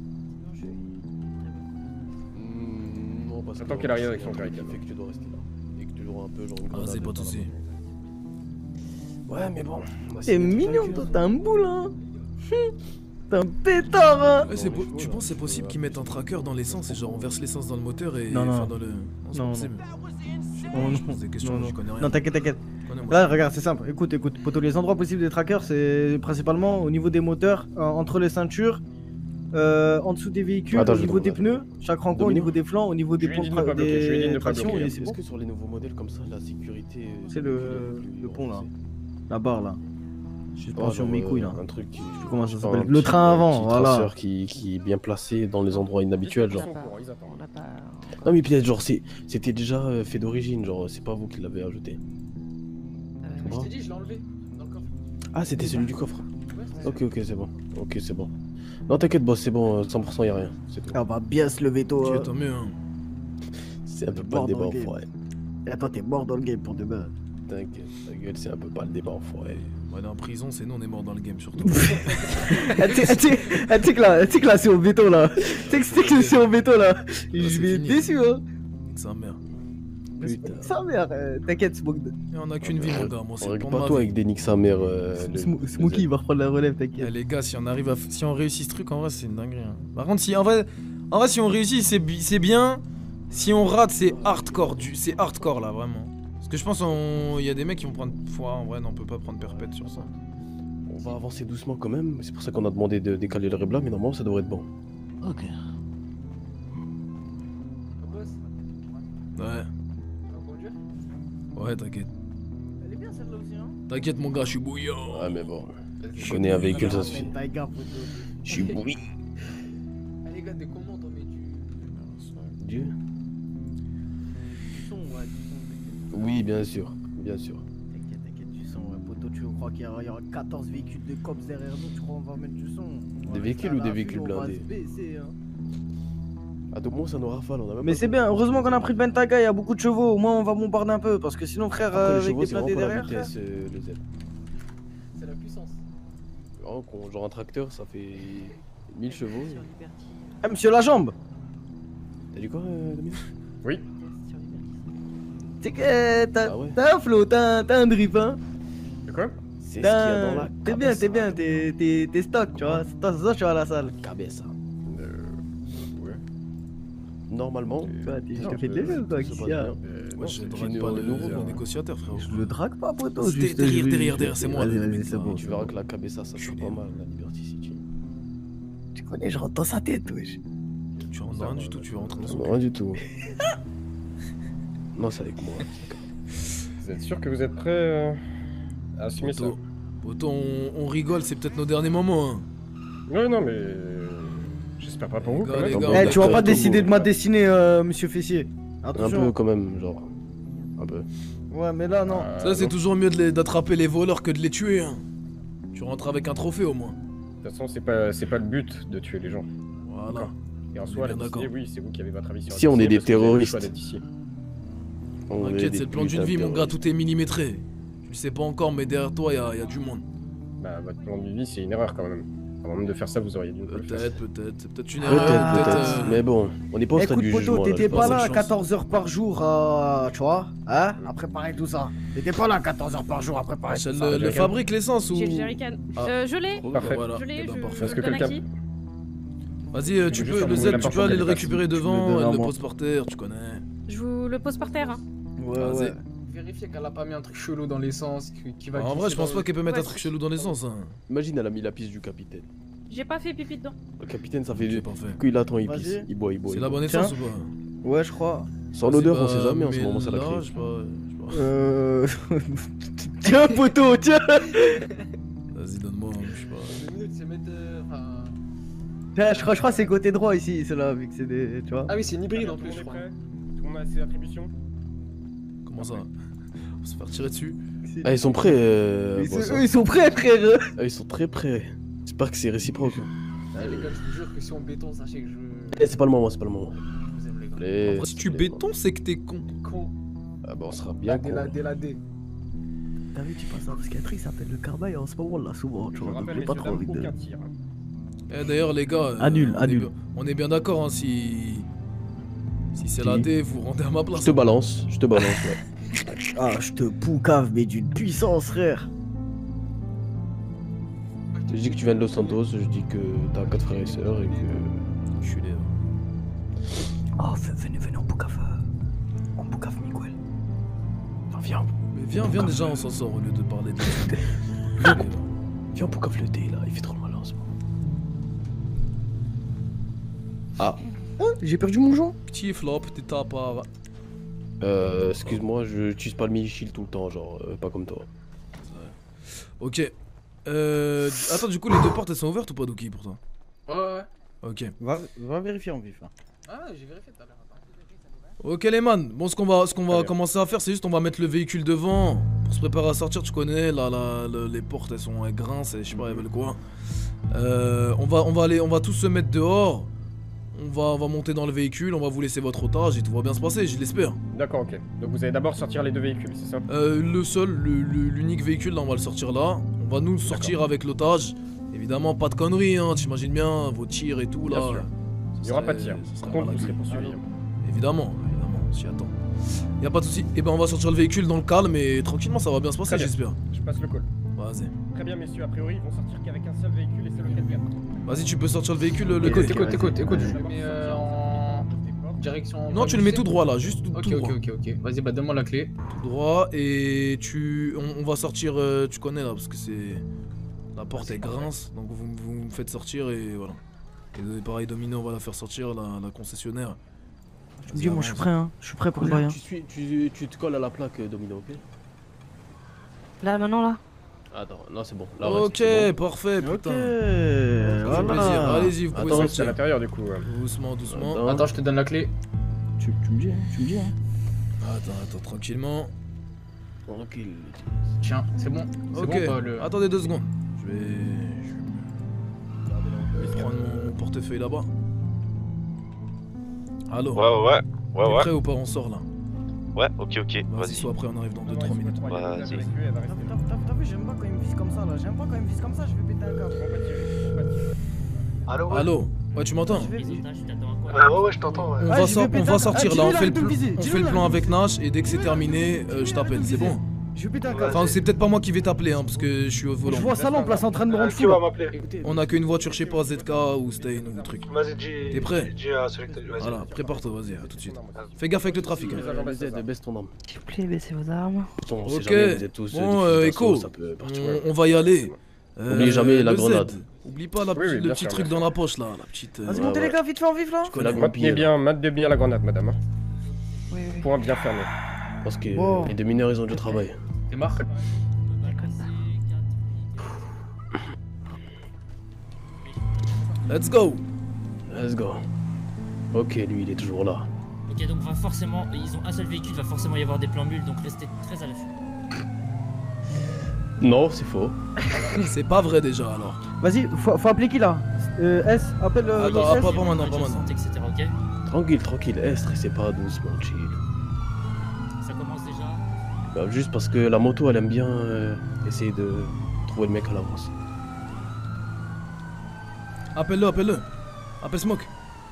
Hmm, non, parce Attends que- qu'il arrive avec son jerrycan. fait que tu dois rester là. Et que tu auras un peu genre une Ah, vas-y, grenade pas de dans la soucis. main. Ouais, mais bon. on va T'es essayer de mignon, faire toi, le t'es un boule, hein. T'es un pétard, hein. Ouais, c'est po- tu penses que c'est possible qu'ils mettent un tracker dans l'essence et genre on verse l'essence dans le moteur et. Non, non. enfin, dans le. c'est Non, pas possible. Oh, Je pose des questions, non, non. je connais rien. Non, t'inquiète, t'inquiète. Je connais, moi. Là, regarde, c'est simple. Écoute, écoute, poto, les endroits possibles des trackers, c'est principalement au niveau des moteurs, euh, entre les ceintures, euh, en dessous des véhicules, Attends, au je niveau vais des regarder. pneus, chaque rencontre, au Domino niveau des flancs, au niveau des Je lui ai pompes dit de ne pas tra- bloquer, je lui ai dit de des ne pas tractions, bloquer. et c'est Est-ce bon. que sur les nouveaux modèles comme ça, la sécurité. euh, C'est le, le pont là, la barre là. Je Oh, prends sur genre, mes couilles euh, là. Un truc qui. Je sais plus comment ça genre s'appelle. un Le petit- train un avant, petit voilà. traceur qui, qui est bien placé dans les endroits inhabituels, genre. On l'a pas. Non, mais peut-être, genre, c'est- c'était déjà euh, fait d'origine, genre, c'est pas vous qui l'avez ajouté. Euh, Bon. Je t'ai dit, je l'ai enlevé dans le coffre. Ah, c'était celui du coffre. Ouais, c'est Ok, ok, c'est bon. Ok, c'est bon. Non, t'inquiète, boss, c'est bon, euh, cent pour cent y'a rien. C'est tout. Ah, on va bien se lever tôt. Ok, hein. tant mieux, hein. C'est un peu pas Mort le débat dans en le game. forêt. Et attends, t'es mort dans le game pour demain. T'inquiète, ta gueule, c'est un peu pas le débat en forêt. Ouais, dans la prison, c'est nous, on est mort dans le game surtout. Ah, tu sais- ah, tu sais ah, tu sais que là, tu sais que là, c'est au béton là. Tu sais que- tu sais que c'est au béton là. Je c'est vais être fini. déçu, hein. C'est un merde. Putain. Sa mère, euh, t'inquiète, Smoke. Et on a qu'une vie, mon gars. Moi, c'est On le règle plan de pas ma toi vie. avec des nicks sa mère. euh, le- Smo- Smokey il va reprendre la relève, t'inquiète. Eh, les gars, si on arrive à, f- si on réussit ce truc, en vrai, c'est une dinguerie. hein. Par contre, si en vrai, en vrai, si on réussit, c'est bi- c'est bien. Si on rate, c'est hardcore, du, c'est hardcore là, vraiment. Parce que je pense qu'il y a des mecs qui vont prendre foi. En vrai, non, on peut pas prendre perpète sur ça. On va avancer doucement quand même. C'est pour ça qu'on a demandé de décaler le rebla, mais normalement ça devrait être bon. Ok. Ouais. Ouais, t'inquiète. Elle est bien celle-là aussi, hein. T'inquiète, mon gars, je suis bouillant. Ouais, mais bon. Je connais un véhicule, ça suffit. Je suis bouilli. Ah, les gars, dès qu'on monte, on met du. Dieu. Du son, ouais, du son. Oui, bien sûr. Bien sûr. T'inquiète, t'inquiète, du son, ouais, poteau. tu crois qu'il y, aura- il y aura quatorze véhicules de cops derrière nous, tu crois qu'on va mettre du son? On va Des rester véhicules à ou des l'affût, véhicules on va blindés se baisser, hein. À tout moment, ça nous rafale. On a même Mais pas c'est le bien, heureusement qu'on a pris le Bentaga, il y a beaucoup de chevaux, au moins on va bombarder un peu, parce que sinon frère, Après, euh, les avec chevaux, des c'est blindés vraiment pas la derrière, vitesse, frère. euh, le Z. C'est la puissance. Vraiment, qu'on- genre un tracteur, ça fait mille chevaux. Ah, monsieur la jambe. T'as dit quoi, euh, Dominique? Oui. C'est que t'as Ah ouais. t'as un flow, t'as un- t'as un drip, hein. De quoi? C'est ce qu'il y T'as a dans un- la T'es bien, t'es bien, t'es t'es- t'es stock, tu vois. C'est ça, c'est ça, tu vas à la salle. cabeza. Euh. Ouais. Normalement. Toi, t'es- je Non, te fais je- de l'œil, quoi, je sais qu'est-ce pas qu'il y a? bien. Euh, Moi, non, je c'est drague une- pas le une- nouveau une- mon négociateur, frérot. Je le drague pas, poteau. C'était juste, derrière, je- derrière, je- derrière, c'est moi, Vas-y, le- vas-y, c'est bon. Tu verras que la cabeza, ça sera pas mal, la Liberty City. Tu connais, je rentre dans sa tête, wesh. Tu rentres dans rien du tout, tu rentres dans son Rien du tout. Non, c'est avec moi. Vous êtes sûr que vous êtes prêts euh, à assumer ça? Poto, Poto, on, on rigole, c'est peut-être nos derniers moments. Hein. Ouais, non, mais. euh, J'espère pas pour vous. Quand Les même. gars, Eh, on tu vas est- pas décider de ma destinée, euh, monsieur Fessier. Un Attention. peu quand même, genre. Un peu. Ouais, mais là, non. Euh, Ça, c'est non. toujours mieux de les- d'attraper les voleurs que de les tuer. Hein. Tu rentres avec un trophée au moins. De toute façon, c'est pas, c'est pas le but de tuer les gens. Voilà. D'accord. Et en On soi, est la bien décider, d'accord. oui, c'est vous qui avez votre avis sur la Si on est décider, des parce que vous avez le terroristes. choix d'être ici. On est T'inquiète, des c'est le plan d'une putains de vie, mon gars, terroristes. tout est millimétré. Tu le sais pas encore, mais derrière toi, il y, a- y a du monde. Bah, votre plan de vie, c'est une erreur quand même. Avant même de faire ça, vous auriez dû le faire. Peut-être, peut-être. C'est peut-être une Peut-être, erreur. peut-être. euh, Mais bon, on n'est pas au stade Écoute, du poteau, jugement. là, t'étais je pas pense. là cette chance. quatorze heures par jour, à... tu vois, hein, à préparer tout ça. T'étais pas là quatorze heures par jour à préparer Ça tout le, ça. le fabrique l'essence ou. J'ai le jerrycan. Ah. Euh, je l'ai. Oh, Parfait. Voilà. Je l'ai, Eh ben, je- parfait. Est-ce que je donne à quelqu'un- qui Vas-y, euh, tu Je vais peux, juste le ouvrir Z, la tu porte peux pour aller qu'elle le passe. récupérer Tu me le devant, donnes à elle le moi. pose par terre, tu connais. Je vous le pose par terre. hein. Ouais, Vas-y. ouais. Vérifiez qu'elle a pas mis un truc chelou dans l'essence qui, qui va. En vrai, glisser je pense dans pas le- qu'elle peut mettre un Ouais, truc chelou dans l'essence. Hein. Imagine, elle a mis la piste du capitaine. J'ai pas fait pipi dedans. Le capitaine, ça fait J'ai du. pas fait. Qu'il attend, il Vas-y. pisse. Il boit, il boit. C'est il la boit. bonne Tiens. essence ou pas Ouais, je crois. Sans Vas-y, l'odeur, on bah, sait jamais en ce mets moment, ça la là, crée. je sais pas, je sais pas. Euh. Tiens, poteau, tiens. Vas-y, donne-moi, je sais pas. Deux minutes, c'est mettre. euh, enfin, Tiens, je crois, je crois que c'est côté droit ici, celle-là, vu que c'est des. Tu vois. Ah oui, c'est une hybride en Tout le plus, monde je est crois. prêt Tout le monde a ses attributions? Comment ça On va se faire tirer dessus. Ah, ils sont prêts. euh, Ils bon, sont- ça. eux, ils sont prêts, frère. Ah, ils sont très prêts. J'espère que c'est réciproque. Ah, les gars, je vous jure que si on béton, sachez que je. Eh, c'est pas le moment, c'est pas le moment. Je vous aime, les gars. Allez, Après, si tu allez, béton, c'est que t'es con. Con. Ah bah on sera La bien D, con. la D, la D. T'as vu, tu passes un psychiatrie, ça s'appelle le carbail en ce moment là, souvent, tu Je vois. vous Donc rappelle, j'ai pas messieurs, trop dames, envie de. aucun tir. Eh, d'ailleurs, les gars. euh, Annule, on est annule. bien- On est bien d'accord, hein, si. Si c'est Qui la D, vous rendez à ma place. Je te balance, je te balance, ouais. Ah, je te poucave, mais d'une puissance, frère. Je dis que tu viens de Los Santos, je dis que t'as quatre frères et sœurs et que. Je suis là. Oh, venez, venez, on poucave. euh, On poucave Miguel. Ah, viens, Mais viens, viens déjà, on s'en sort au lieu de parler de. viens, pour le thé là, il fait trop mal en ce moment. Ah, Oh, j'ai perdu mon joint. Petit flop, petit tapard. euh, excuse-moi, je n'utilise pas le mini-shield tout le temps, genre, euh, pas comme toi. Ok. Euh. Attends, du coup, les deux portes elles sont ouvertes ou pas, Dookie, pour toi? Ouais, ouais. Ok. Va, va vérifier en vif. hein. Ah, j'ai vérifié tout à l'heure. Ok les man, bon ce qu'on va, ce qu'on va Très bien. commencer à faire c'est juste on va mettre le véhicule devant pour se préparer à sortir, tu connais, là, là le- les portes elles sont elles grincent, et je sais pas elles veulent quoi. Euh, on va, on va aller, on va tous se mettre dehors, on va, on va monter dans le véhicule, on va vous laisser votre otage et tout va bien se passer, je l'espère. D'accord, ok. Donc vous allez d'abord sortir les deux véhicules, c'est ça? Euh, le seul, le- le- l'unique véhicule là on va le sortir là, on va nous sortir avec l'otage, évidemment pas de conneries hein, t'imagines bien, vos tirs et tout là. Bien sûr. Ça Il y aura serait- pas de tir. ça serait Par contre, mal vous serez accueilli. poursuivis. hein. Évidemment, évidemment, on s'y attend. Y a pas de soucis. Et ben on va sortir le véhicule dans le calme et tranquillement ça va bien se passer Très bien. j'espère. Je passe le call. Vas-y. Très bien, messieurs, a priori, ils vont sortir qu'avec un seul véhicule et c'est le quatre quatre. Vas-y tu peux sortir le véhicule le Écoute, D. écoute, écoute, écoute, je le mets euh, en direction. Non tu le mets tout droit là, juste tout, Ok, tout ok, droit. ok, ok. Vas-y, bah donne-moi la clé. Tout droit et tu. On, on va sortir, euh, tu connais là parce que c'est. La porte est grince, donc vous, vous me faites sortir et voilà. Et pareil Domino on va la faire sortir, la, la concessionnaire. Tu me dis, moi je suis prêt, hein. Je suis prêt pour le bail. hein. Tu, suis, tu, tu te colles à la plaque, euh, Domino, ok? Là, maintenant, là. Attends, non, c'est bon. Là, Ok, reste, c'est bon. parfait, putain. Ok, Ça fait voilà. plaisir. Allez-y, vous pouvez Attends, c'est à sortir. l'intérieur du coup. ouais. Doucement, doucement. Attends. Attends, je te donne la clé. Tu, tu me dis, hein, tu me dis. Hein. Attends, attends, tranquillement. Tranquille. Tiens, c'est bon. Ok, bon, pas, le... attendez deux secondes. Je vais... Je vais prendre mon portefeuille là-bas. Allô. Ouais, ouais, ouais. Ouais, T'es ouais. prêt ou pas? On sort là. Ouais, ok, ok. Vas-y, Vas-y. soit après, on arrive dans deux trois minutes. Vas-y. T'as vu, t'as vu, j'aime pas quand il me vise comme ça là. J'aime pas quand il me vise comme ça, je vais péter un câble. Allô, ouais. Allô. Ouais, tu m'entends? Ouais, ouais, ouais, je t'entends. Ouais. On va, sor- on va sortir là, on fait le, pl- on fait le plan avec Nash et dès que c'est terminé, euh, je t'appelle, c'est bon? Je vais péter un câble. Enfin, c'est peut-être pas moi qui vais t'appeler hein, parce que je suis au volant. Je vois sa lampe là, c'est en train de me rendre Qui fou. va là. m'appeler? On a qu'une voiture, je sais pas, Z K ou Stain ou truc. Vas-y, dis. T'es prêt? Dis à celui que t'as dit, vas-y. Voilà, prépare-toi, vas-y, à tout de suite. Fais gaffe avec le trafic. Hein. Baisse ton arme. S'il vous plaît, baissez vos armes. On sait Ok, jamais, vous êtes tous, euh, bon, des euh, fils Echo, d'assaut, ça peut partir. on, on va y aller. Euh, Oublie jamais la le Z. grenade. Oublie pas la, Oui, oui, le bien petit sûr, truc bien dans la poche là, la petite. euh, Vas-y, montez les gars, vite fait en vif là. je connais. Maintenez bien, maintenez bien la grenade, madame. hein. Oui, oui. Point bien fermé. Parce que Wow. les deux mineurs, ils ont du travail. T'es marre? Let's go. Let's go. Ok, lui, il est toujours là. Ok, donc va forcément, ils ont un seul véhicule, va forcément y avoir des plans mules, donc restez très à l'affût. Non, c'est faux. C'est pas vrai déjà alors. Vas-y, faut, faut appeler qui là? Euh, S, appelle euh, Attends, S. pas, pas maintenant, pas maintenant. et cetera, ok? Tranquille, tranquille. Eh, stressez pas, doucement, chill. Ça commence déjà. Bah, juste parce que la moto, elle aime bien euh, essayer de trouver le mec à l'avance. Appelle-le, appelle-le. Appelle Smoke.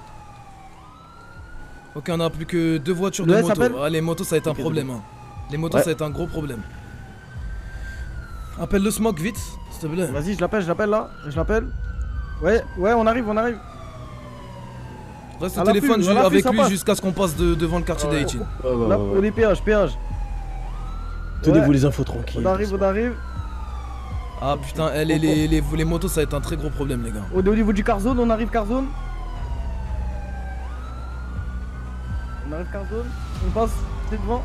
Ok, on a plus que deux voitures Le de S moto. appelle Ah, les motos, ça va être un Ok, problème. c'est Hein. Les motos, Ouais. ça va être un gros problème. Appelle le Smoke vite, s'il te plaît. Vas-y, je l'appelle, je l'appelle là. Je l'appelle. Ouais, ouais, on arrive, on arrive. Reste À au l'affût, téléphone à ju- l'affût, avec ça lui passe. jusqu'à ce qu'on passe de- devant le quartier Ouais. d'Haïtine. Ouais, ouais, Là, ouais, au ouais. les péages, péage. Tenez-vous Ouais. les infos tranquilles. On arrive, on arrive. Ah putain, eh, les, les, les, les motos, ça va être un très gros problème, les gars. Au, au niveau du Carzone, on arrive Carzone. On arrive Carzone. On passe, c'est devant.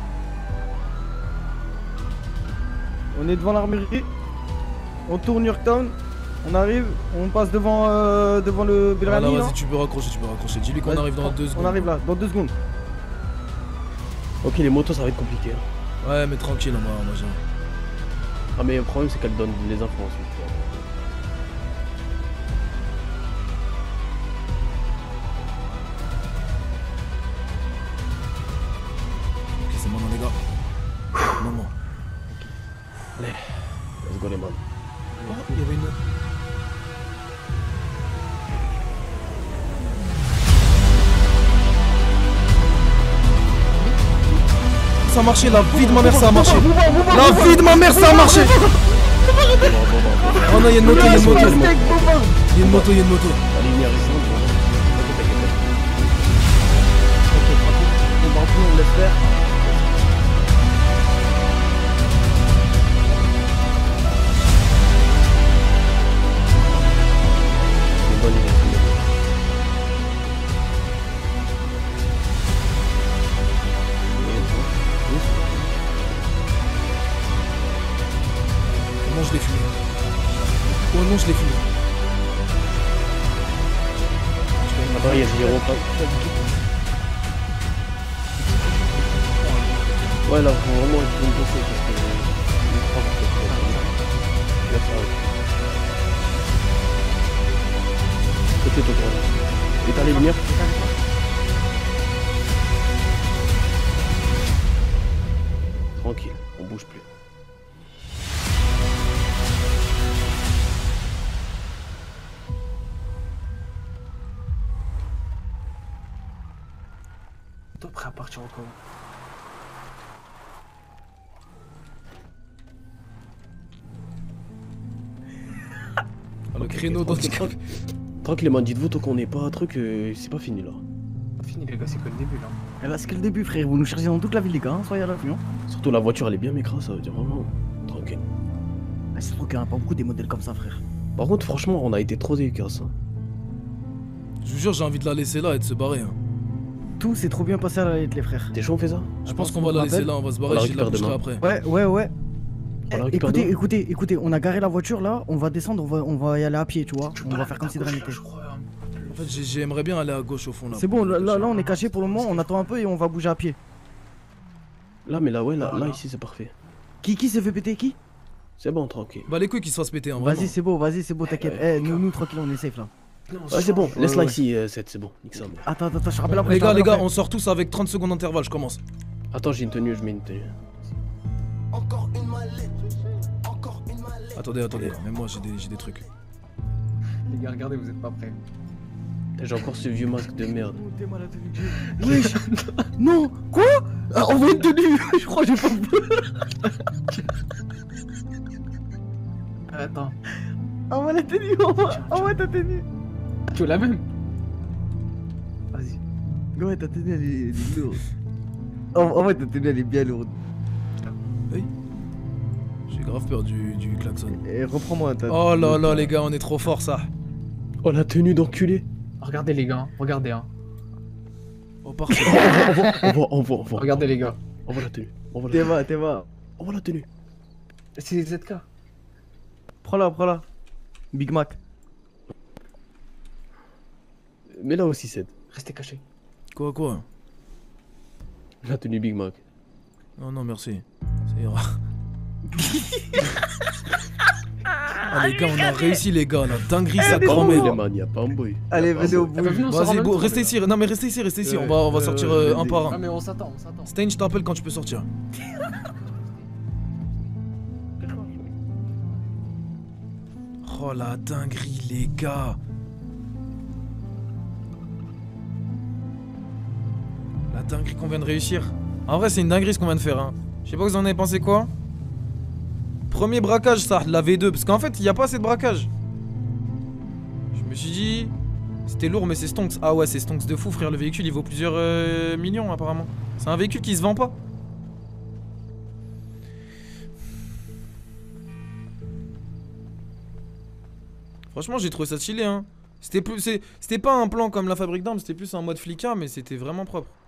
On est devant l'armurerie. On tourne Yorktown. On arrive, on passe devant, euh, devant le Voilà, Belrani. là. vas-y, tu peux raccrocher, tu peux raccrocher. Dis-lui qu'on Vas-y, arrive dans deux secondes. On arrive là, dans deux secondes. Ok, les motos, ça va être compliqué. hein. Ouais, mais tranquille, moi, moi j'ai. Ah, mais le problème, c'est qu'elle donne les infos ensuite. Ok, c'est maintenant, les gars. Moment. Allez, let's go, les man. Oh, il y avait une. Ça a marché, la vie de ma mère, ça a marché. La vie de ma mère, ça a marché. Oh non, il y a une moto, il y a une moto. Il y a une moto, il y a une moto. La lumière est sombre. On va en prendre, on laisse faire. C'est une bonne idée. c'est une bonne idée. Oh non, je l'ai fumé. Oh non, je l'ai fumé. Attends, il y a zéro pas. Ouais, là, faut vraiment être bon bosser parce que. Je crois que c'est pas Je vais faire. Côté toi, toi. Éteins les lumières. Tranquille, on bouge plus. Toi prêt à partir encore. Ah, le créneau dans tranquille, tranquille. Tranquille, les man, dites-vous, tant qu'on n'est pas un truc, euh, c'est pas fini là. Pas fini les gars, c'est que le début là. Et là, c'est que le début, frère. Vous nous cherchez dans toute la ville, les gars. Hein. Soyez à l'affût. Hein. Surtout la voiture, elle est bien mécra, ça veut dire vraiment. Tranquille. Ah, c'est trop qu'il n'y en a pas beaucoup des modèles comme ça, frère. Par contre, franchement, on a été trop efficace. Hein. Je vous jure, j'ai envie de la laisser là et de se barrer. Hein. Tout s'est trop bien passé à la lettre, les frères. T'es chaud, on fait ça? Je pense qu'on va la laisser là, on va se barrer, On la je la récupère coucherai demain. après. Ouais, ouais, ouais. On la Eh, récupère écoutez, demain. écoutez, écoutez, on a garé la voiture là, on va descendre, on va, on va y aller à pied, tu vois. On va faire comme si de rien n'était. En fait, j'ai- j'aimerais bien aller à gauche au fond là. C'est bon, là, là, là, on est caché pour le moment, on attend un peu et on va bouger à pied. Là, mais là, ouais, là, Voilà. là ici, c'est parfait. Qui, qui s'est fait péter qui? C'est bon, tranquille. Bah les couilles qui se fassent péter, hein, Vas-y, vraiment. c'est beau, vas-y, c'est beau, t'inquiète. Eh, nous, nous, tranquille, on est safe là. Ouais, c'est bon, laisse-la Ouais, ouais. ici, euh, Seth, c'est bon. Nique ça, moi. Attends, attends, attends, je te rappelle après. Les je te gars, les rappelle gars, après. on sort tous avec trente secondes d'intervalle, je commence. Attends, j'ai une tenue, je mets une tenue. Attendez, attendez, même moi j'ai des, j'ai des trucs. Les gars, regardez, vous êtes pas prêts. J'ai encore ce vieux masque de merde. T'es mal à tenue que j'ai. Wesh. Non, quoi? Ah, envoie une tenue. Je crois que j'ai pas Attends. Envoie la tenue, envoie, envoie ta tenue. Tu veux la même? Vas-y. Ouais, ta tenue elle est, elle est lourde. En, en vrai, ta tenue elle est bien lourde. Oui. J'ai grave peur du, du klaxon. Et reprends-moi ta. Oh là là, les gars, on est trop fort ça. Oh la tenue d'enculé. Regardez les gars, regardez hein. Oh parfait. Envoie, envoie, envoie, envoie. Regardez les gars. Envoie la tenue. Envoie la T'es tenue. va, t'es va. Envoie la tenue. C'est Z K. Prends-la, prends-la. Big Mac. Mais là aussi, Seth. Restez cachés. Quoi, quoi? La tenue Big Mac. Non, non, merci. Ça ira. Ah les gars, on a réussi les gars, la dinguerie ça promet. Les man, y'a pas un boy. Allez, venez au bout. Vas-y, go, restez ici, non mais restez ici, restez ici, on va, on va sortir euh, un par Ah un. mais on s'attend, on s'attend. Stein, je t'appelle quand tu peux sortir. Oh la dinguerie les gars. La dinguerie qu'on vient de réussir. En vrai c'est une dinguerie ce qu'on vient de faire hein. Je sais pas vous en avez pensé quoi. Premier braquage ça, la V deux, parce qu'en fait il n'y a pas assez de braquage. Je me suis dit... C'était lourd mais c'est Stonks. Ah ouais c'est Stonks de fou frère, le véhicule il vaut plusieurs euh, millions apparemment. C'est un véhicule qui se vend pas. Franchement j'ai trouvé ça stylé hein. C'était plus, c'était pas un plan comme la fabrique d'armes, c'était plus un mode flicard mais c'était vraiment propre.